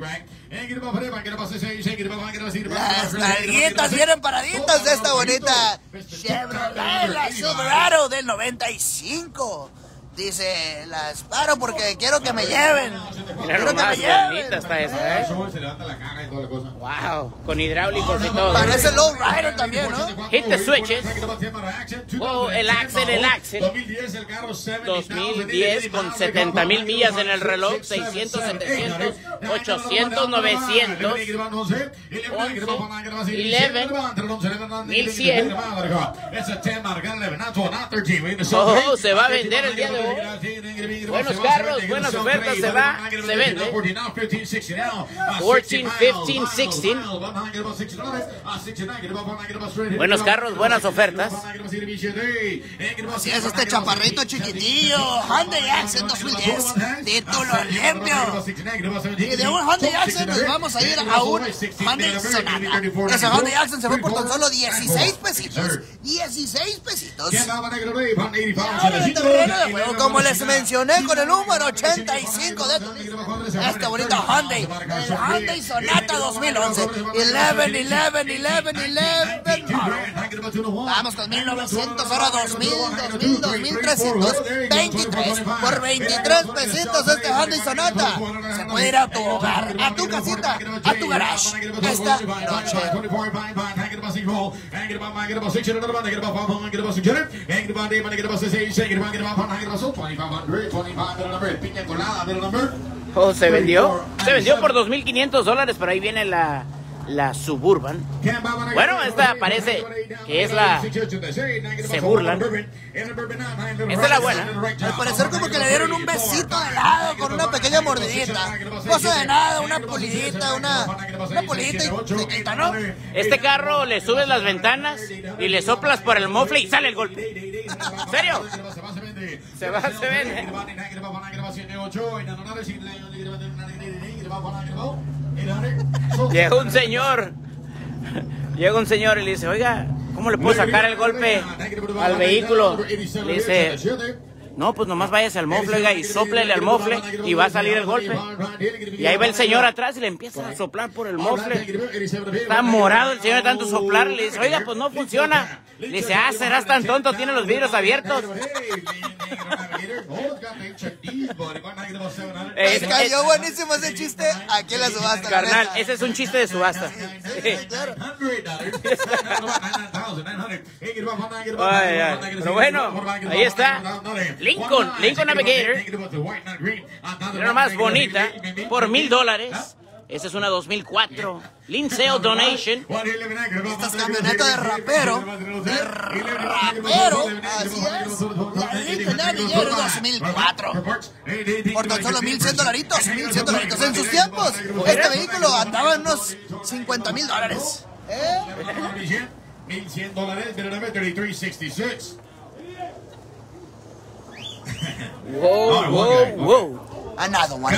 Las nalguitas vienen paraditas de esta bonita Chevrolet, la Silverado del 95. Dice, las paro porque quiero que me lleven. Mira nomás, bonita está esa, ¿eh? Wow, con hidráulicos y todo. Parece low rider también, ¿no? Hit the switches. Oh, el Axel. 2010 con 70,000 millas en el reloj. 600, 700, 800, 900. 11, 1100, 1100. Oh, se va a vender el día de hoy. Buenos carros, buenas ofertas, se vende. 14, 15, 16. Buenos carros, buenas ofertas. Así es, este chaparrito chiquitillo, Hyundai Accent 2010, título limpio. Y de un Hyundai Accent nos vamos a ir a un Hyundai Sonata. Ese Hyundai Accent se fue por tan solo 16 pesitos. 16 pesitos. Como les mencioné con el número 85 de este bonito Hyundai, el Hyundai Sonata 2011, 11. Vamos con 1900, ahora 2000, 2323 por 23 pesitos este Hyundai Sonata. Se puede ir a tu hogar, a tu casita, a tu garage esta noche. Oh, se vendió por $2,500, pero ahí viene la Suburban. Bueno, esta parece que es la... Se burlan. Esta es la buena. Al parecer como que le dieron un besito de lado con una pequeña mordidita. No pasa de nada, una pulidita, una pulidita y se quita, ¿no? Este carro le subes las ventanas y le soplas por el mofle y sale el golpe. ¿En serio? Se vende. Llega un señor y le dice, oiga, ¿cómo le puedo sacar el golpe al vehículo? Le dice, no, pues nomás váyase al mofle, oiga, y sóplele al mofle y va a salir el golpe. Y ahí va el señor atrás y le empieza a soplar por el mofle. Está morado el señor de tanto soplar. Le dice, oiga, pues no funciona. Le dice, serás tan tonto, tiene los vidrios abiertos. Cayó buenísimo ese chiste aquí en la subasta. Carnal, ese es un chiste de subasta. Pero bueno, ahí está. Lincoln Navigator. Mira nomás, bonita, por $1,000. Esa es una 2004 Linsale Donation. Esta es camioneta de rapero. Así es. La Lincoln Navigator 2004. Por tan solo $1,100. $1,100. En sus tiempos, este vehículo andaba en unos $50,000. $1,100, Wow. Another one.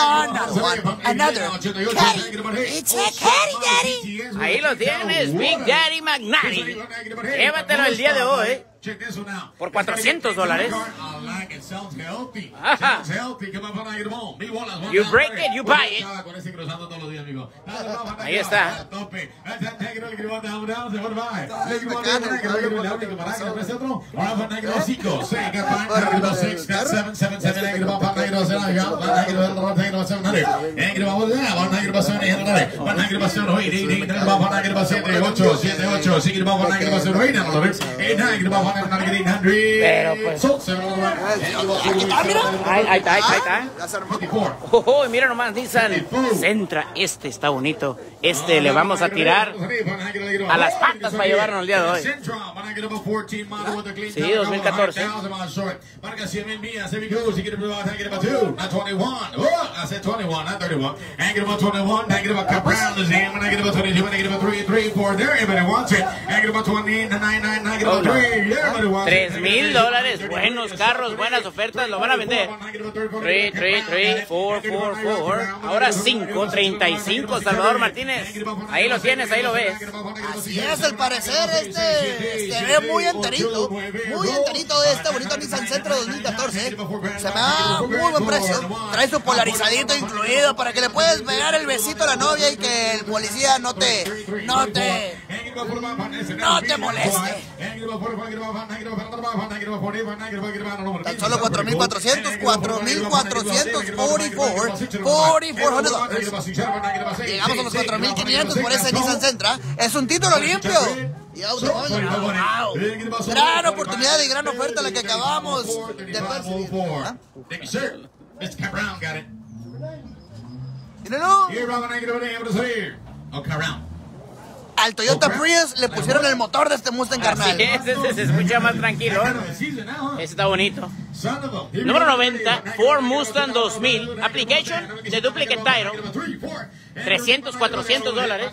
It's a caddy, daddy. Ahí lo tienes, Big Daddy McNally. Llévatelo el día de hoy. Por $400. Ajá. You break it, you buy it. Ahí está. Pero pues. Ahí está. Oh, mira nomás, Nissan Sentra. Este está bonito. Este le vamos a tirar a las patas para llevarnos el día de hoy. Sí, 2014. $3,000. Buenos carros, buenas ofertas, lo van a vender. 3, 4. Ahora 5.35, Salvador Martínez. Ahí lo tienes, ahí lo ves. Así es, al parecer este ve muy enterito este bonito Nissan Sentra 2014. Se me da muy buen precio. Trae su polarizadito incluido para que le puedas pegar el besito a la novia y que el policía no te moleste. Tan solo $4,400. Llegamos a los $4,500 por ese Nissan Sentra. Es un título limpio. Y automóvil. Gran oportunidad y gran oferta la que acabamos de percibir. Míralo. Al Toyota Prius le pusieron el motor de este Mustang carnal. Ese se escucha más tranquilo. Ese está bonito. Número 90, Ford Mustang 2000. Application de duplicate title. $300-400.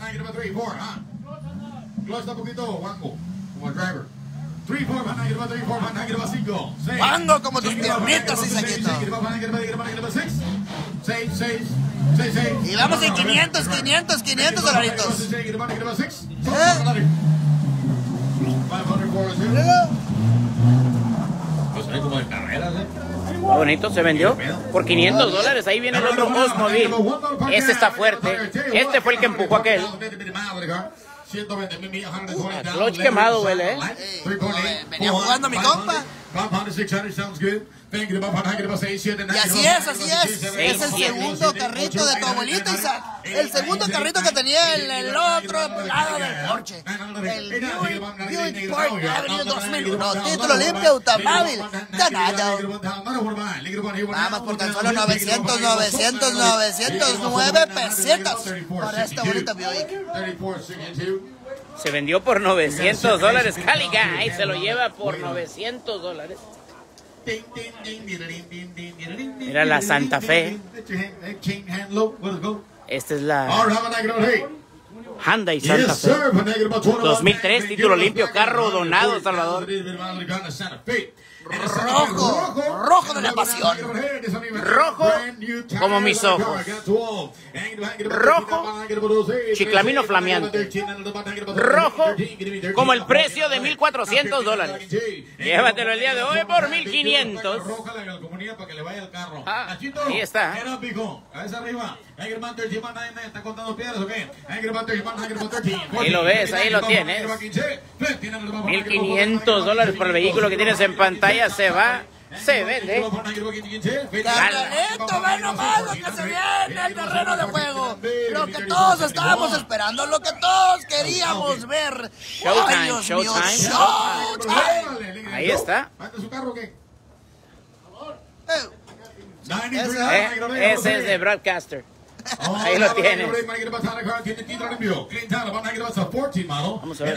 Wango como tus piernitas y saquito. Y vamos en $500 dolaritos. Bonito, se vendió por $500. Ahí viene el otro Oldsmobile. Este está fuerte. Este fue el que empujó aquel. Clutch quemado, huele, venía jugando mi compa. Y así es. Es el segundo carrito de tu abuelita, Isaac. El segundo carrito que tenía el otro lado del Porsche. El Buick Park Avenue 2001. Título limpio, automóvil ganado. Vamos por tan solo 909 pesetas para esta bonita Buick. Se vendió por $900. Caliga, ahí se lo lleva por $900. Mira la Santa Fe. Esta es la Hyundai Santa Fe 2003, título limpio, carro donado, Salvador. Rojo de la pasión. Rojo como mis ojos. Rojo, chiclamino flameante. Rojo como el precio de $1,400. Llévatelo el día de hoy por $1,500. Ahí está. Ahí lo ves, ahí lo tienes. $1,500 por el vehículo que tienes en pantalla. Se va, se vende. Carnalito, ve nomás lo que se viene al terreno de juego. Lo que todos estábamos esperando, lo que todos queríamos ver. Showtime. Ahí está. Ese es de Broadcaster. Ahí lo tienes. Vamos a ver.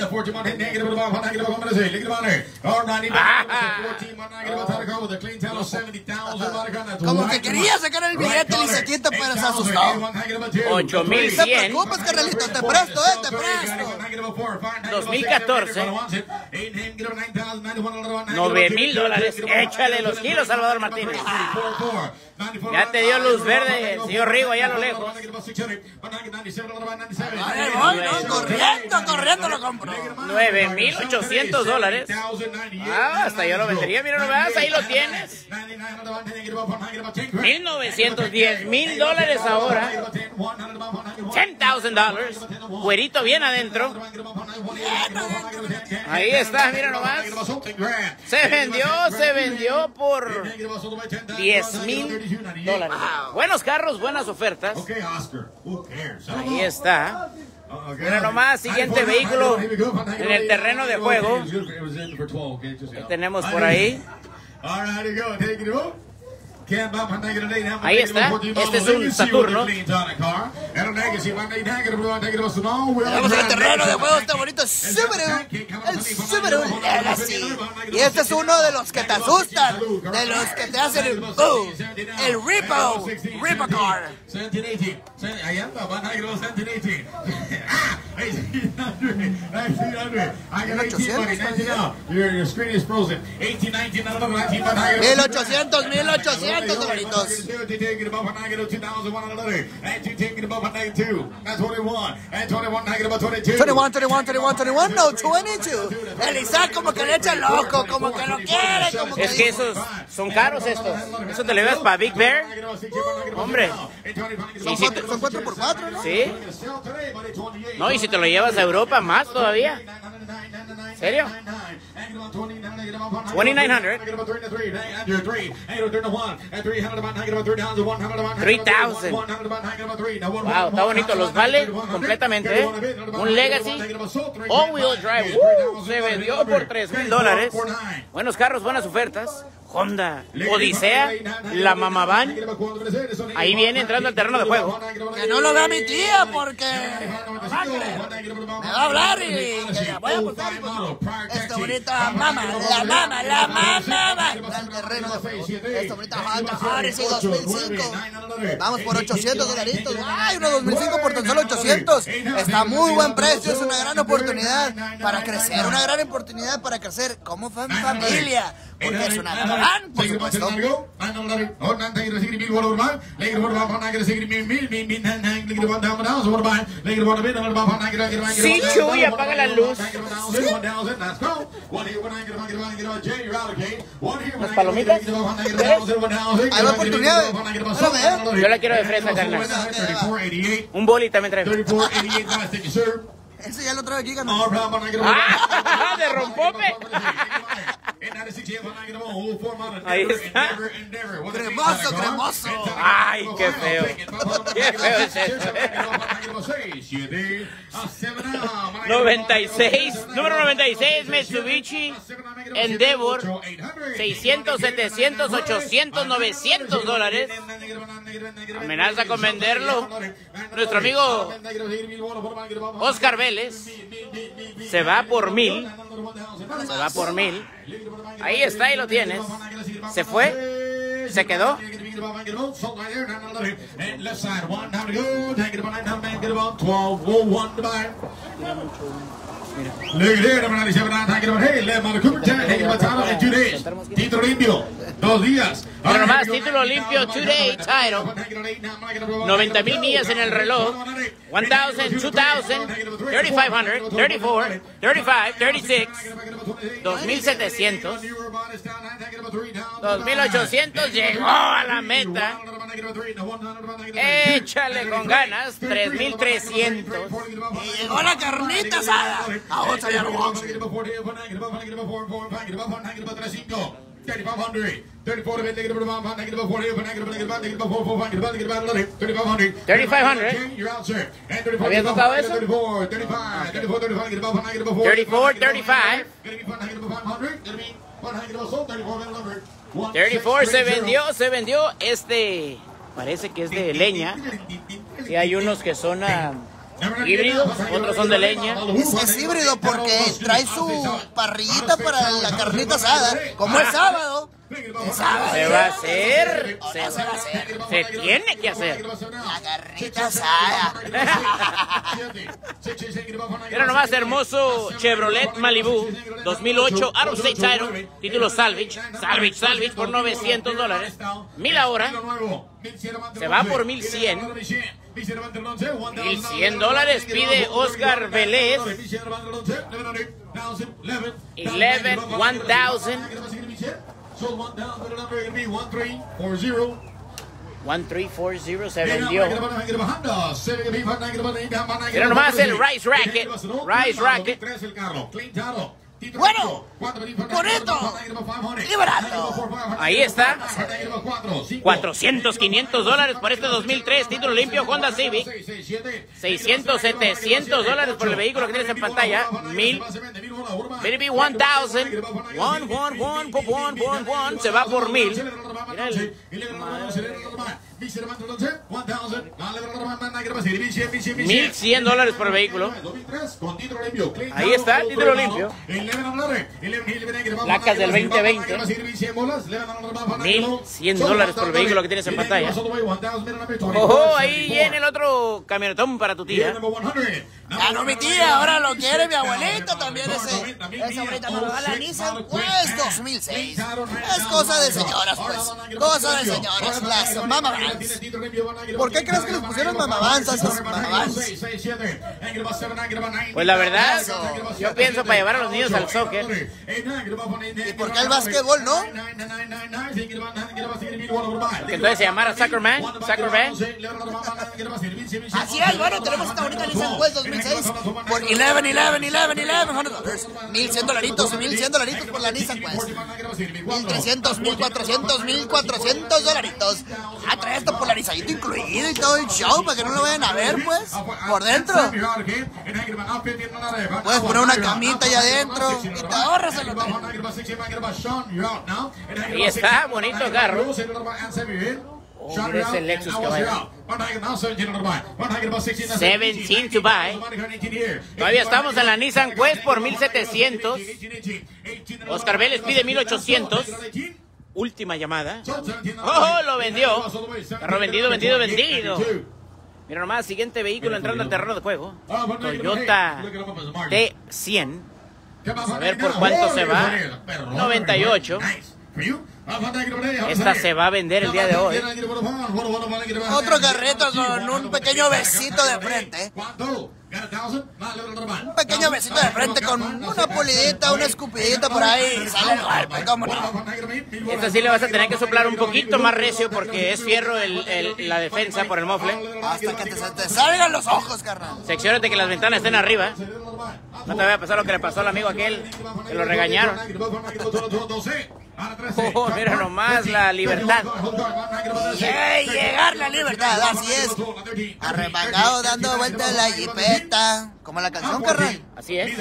Como que quería sacar el billete y se quita, pero se asustó. 8,100. No te preocupes, carnalito, te presto, te presto. 2014. $9,000. Échale los kilos, Salvador Martínez. Ya te dio luz verde, señor Rigo, allá a lo lejos. Corriendo lo compro. $9,800. Hasta yo lo vendería, mira nomás, ahí lo tienes. 1,900, $10,000 ahora. $10,000. Cuerito bien adentro. Ahí está, mira nomás. Se vendió por $10,000. Buenos carros, buenas ofertas. Ahí está. Mira nomás, siguiente vehículo en el terreno de juego. ¿Qué tenemos por ahí? Ahí está, este es un Saturno. Tenemos en el terreno de juego este bonito Subaru, el Subaru Legacy. Y este es uno de los que te asustan, de los que te hacen el Repo Car. 1800 dolaritos. 21, no, 22. El Isaac como que le echa loco, como que lo quiere, como que... Es que esos son caros estos. Eso te lo llevas para Big Bear. Hombre. Son 4x4, ¿no? Sí. No, y si te lo llevas a Europa, más todavía. ¿En serio? 2,900. 3,000. Wow, está bonito. Los vale completamente, ¿eh? Un Legacy all-wheel drive. Se vendió por $3,000. Buenos carros, buenas ofertas. Honda Odisea, la Mamavan. Ahí viene entrando al terreno de juego. Que no lo vea mi tía porque me va a hablar y que voy a apostar. Esta bonita la al terreno de juego. Esta bonita Honda Odyssey 2005. Vamos por $800. Ay, uno 2005 por tan solo 800. Está muy buen precio, es una gran oportunidad para crecer, una gran oportunidad para crecer como familia. Porque es una van, por supuesto. Sí, Chuy, apaga la luz. ¿Las palomitas? Hay oportunidades. Yo la quiero de fresa, carnal. Un boli también trae. Ese ya lo trae aquí, carnal. ¡Ah! ¡De rompope! Ahí está. Cremoso. ¡Ay, qué feo! ¡Qué feo es eso! 96, número 96, Mitsubishi Endeavor, 600, 700, 800, $900. Amenaza con venderlo. Nuestro amigo Oscar Vélez se va por 1,000. Se va por 1,000. Ahí está, ahí lo tienes. Se fue, se quedó. Título limpio, 2 días. Pero nomás, título limpio, 2-day title. 90,000 millas en el reloj. 1,000, 2,000, 3,500, 34, 35, 36, 2,700, 2,800. Llegó a la meta. Échale con ganas. 3,300. Y llegó la carnita asada. Ahora ya lo vamos. 3,500. ¿Habías notado eso? 34, 35. 34 se vendió. Este parece que es de leña. Y hay unos que son híbridos, otros son de leña. Es híbrido porque trae su parrillita para la carnita asada. Como es sábado. Se va a hacer. Se tiene que hacer. La carnita asada. Mira nomás, hermoso Chevrolet Malibu 2008 Out of State Title, título salvage por $900. 1,000 ahora. Se va por 1,100. $1,100 pide Oscar Vélez. 1,000. 1340 se vendió. Mira nomás el Rice Racket. Rice Racket. Bueno, bonito y barato. Ahí está. 400, 500 dólares por este 2003 título limpio Honda Civic. 600, 700 dólares por el vehículo que tienes en pantalla. 1000. Maybe 1000. Se va por 1000. Mira el... 1100 dólares por el vehículo. Ahí está, el título limpio. Placas del 2020. 1100 dólares por el vehículo que tienes en pantalla. Ojo, ahí viene el otro camionetón para tu tía. Ah, no, mi tía, ahora lo quiere mi abuelito también. Esa ahorita nos lo da la Nissan Quest 2006. Es cosa de señoras, pues. Cosa de señoras, las mamavans. ¿Por qué crees que les pusieron mamavans a esos mamavans? Pues la verdad, yo pienso para llevar a los niños al soccer. ¿Y por qué al básquetbol, no? Que entonces se llamara Soccerman. Así es, bueno, tenemos esta bonita Nissan Quest 2006 por $11,100. 1100 dolaritos por la Nissan Quest. 1300, 1400, 1400 dolaritos. Ah, trae esto polarizadito incluido y todo el show para que no lo vayan a ver, pues, por dentro. Puedes poner una camita allá adentro y te ahorras el hotel. Ahí está, bonito carro. Oh, mira ese Lexus caballo. 17 to buy. Todavía estamos en la Nissan Quest por 1700. Oscar Vélez pide 1800. Última llamada. ¡Oh, lo vendió! Carro vendido. Mira nomás, siguiente vehículo entrando al terreno de juego. Toyota T100. Vamos a ver por cuánto se va. 98. Esta se va a vender el día de hoy. Otro carrito con un pequeño besito de frente. Un pequeño besito de frente con una pulidita, una escupidita por ahí. Sale el golpe, ¿cómo no? Esta sí le vas a tener que soplar un poquito más recio porque es fierro la defensa por el mofle. Hasta que te salgan los ojos, carnal. Secciónate que las ventanas estén arriba. No te vaya a pasar lo que le pasó al amigo aquel, que lo regañaron. Oh, mira nomás la libertad. Llegar la libertad, así es. Arremangado dando vueltas en la jipeta. Como la canción, carnal. Así es.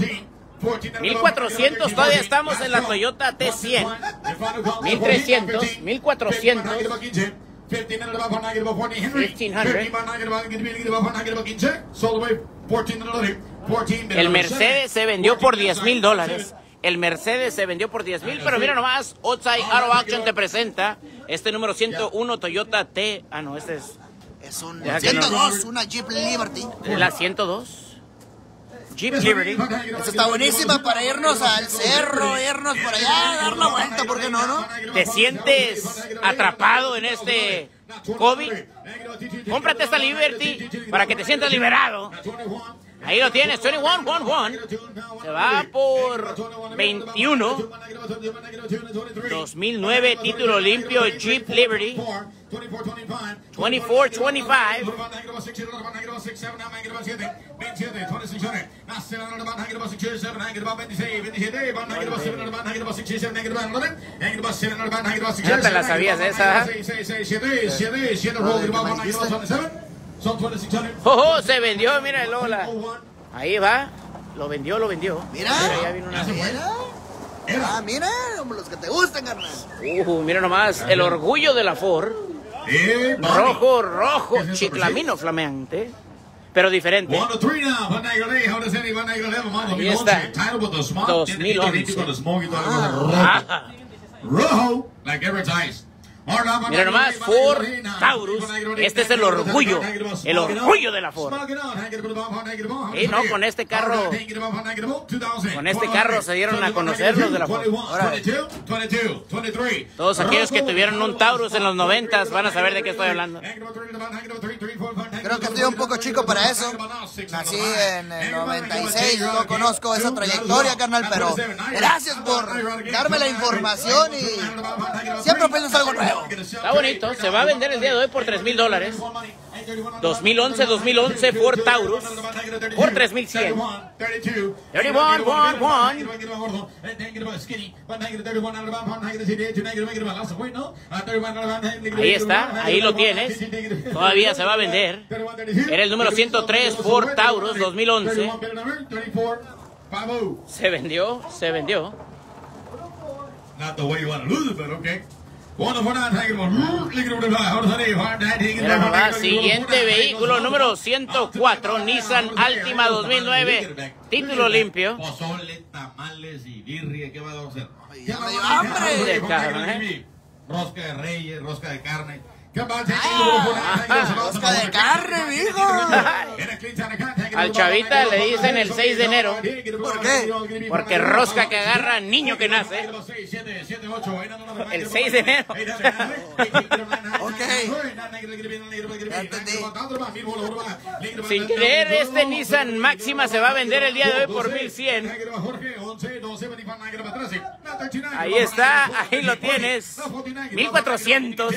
1400, todavía estamos en la Toyota T100. 1300, 1400. 1500. El Mercedes se vendió por $10,000. El Mercedes se vendió por 10,000, pero mira nomás, Outside Auto Auction te presenta este número 101 Toyota T. Ah, no, este es... Es un 102, una Jeep Liberty. La 102. Jeep Liberty. Esta está buenísima para irnos al cerro, irnos por allá, dar la vuelta, ¿por qué no, no? ¿Te sientes atrapado en este COVID? Cómprate esta Liberty para que te sientas liberado. Ahí lo tienes, 21. Se va por 21. 2009, título limpio, Jeep Liberty. 24-25. ¿Ya te la sabías esa? Oh, se vendió, mira el Lola. Ahí va, lo vendió. Mira, ya vino una mira, como los que te gustan, carnal. Mira nomás, el orgullo de la Ford. Rojo, chiclamino flameante, pero diferente. Ahí está, 2011. Rojo, like advertised. Mira nomás, Ford Taurus. Este es el orgullo de la Ford. Y no, con este carro se dieron a conocer los de la Ford. Todos aquellos que tuvieron un Taurus en los 90s van a saber de qué estoy hablando. Creo que estoy un poco chico para eso. Nací en el 96, no conozco esa trayectoria, carnal, pero gracias por darme la información y Siempre aprendes algo nuevo. Está bonito, se va a vender el día de hoy por $3,000. 2011 Ford Taurus por $3,100. 31. Ahí está, ahí lo tienes. Todavía se va a vender. Era el número 103 Ford Taurus 2011. Se vendió. Not the way you want to lose it, but okay. Siguiente vehículo, número 104, Nissan Altima 2009, título limpio. Pozole, tamales y birria, ¿qué va a hacer? Ya me dio hambre. Rosca de reyes, rosca de carne. Rosca de carne, mijo. Al chavita le dicen el 6 de enero. ¿Por qué? Porque rosca que agarra niño que nace. El 6 de enero. Ok. Ya entendí. Sin creer, este Nissan Máxima se va a vender el día de hoy por $1,100. Ahí está, ahí lo tienes. 1,400.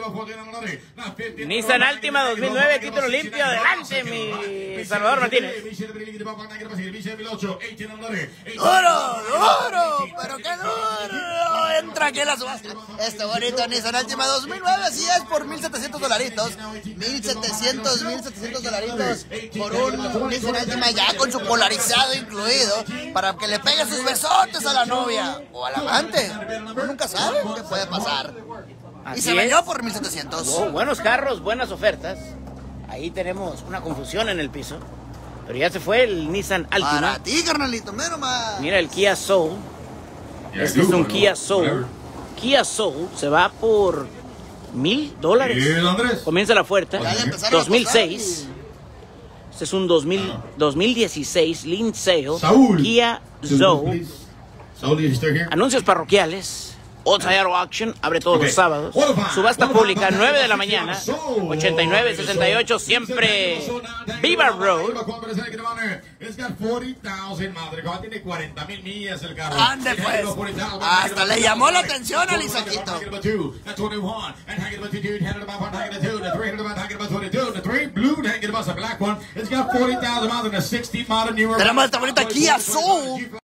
Nissan Altima 2009, título limpio. Adelante, mi Salvador Martínez. ¡Duro! ¡Pero qué duro! Entra aquí en la subasta. Este bonito Nissan Altima 2009, así es, por $1,700. $1,700 por un Nissan Altima ya con su polarizado incluido, para que le pegue sus besotes a la novia o al amante. Uno nunca sabe qué puede pasar. Así Y se vendió por $1,700. Buenos carros, buenas ofertas. Ahí tenemos una confusión en el piso. Pero ya se fue el Nissan Altima. Para ti, carnalito, menos más. Mira el Kia Soul. Este es un Kia Soul. Kia Soul se va por $1,000. Comienza la oferta. 2006. Este es un 2016 Lean Sale. Kia Soul. Anuncios parroquiales. All-Tire Auction abre todos los sábados. Subasta pública, 9 de la mañana. 8968, siempre Viva Road. Tiene 40,000 millas el carro. Ande pues. Hasta le llamó la atención al Isaquito. Tenemos esta bonita Kia Soul.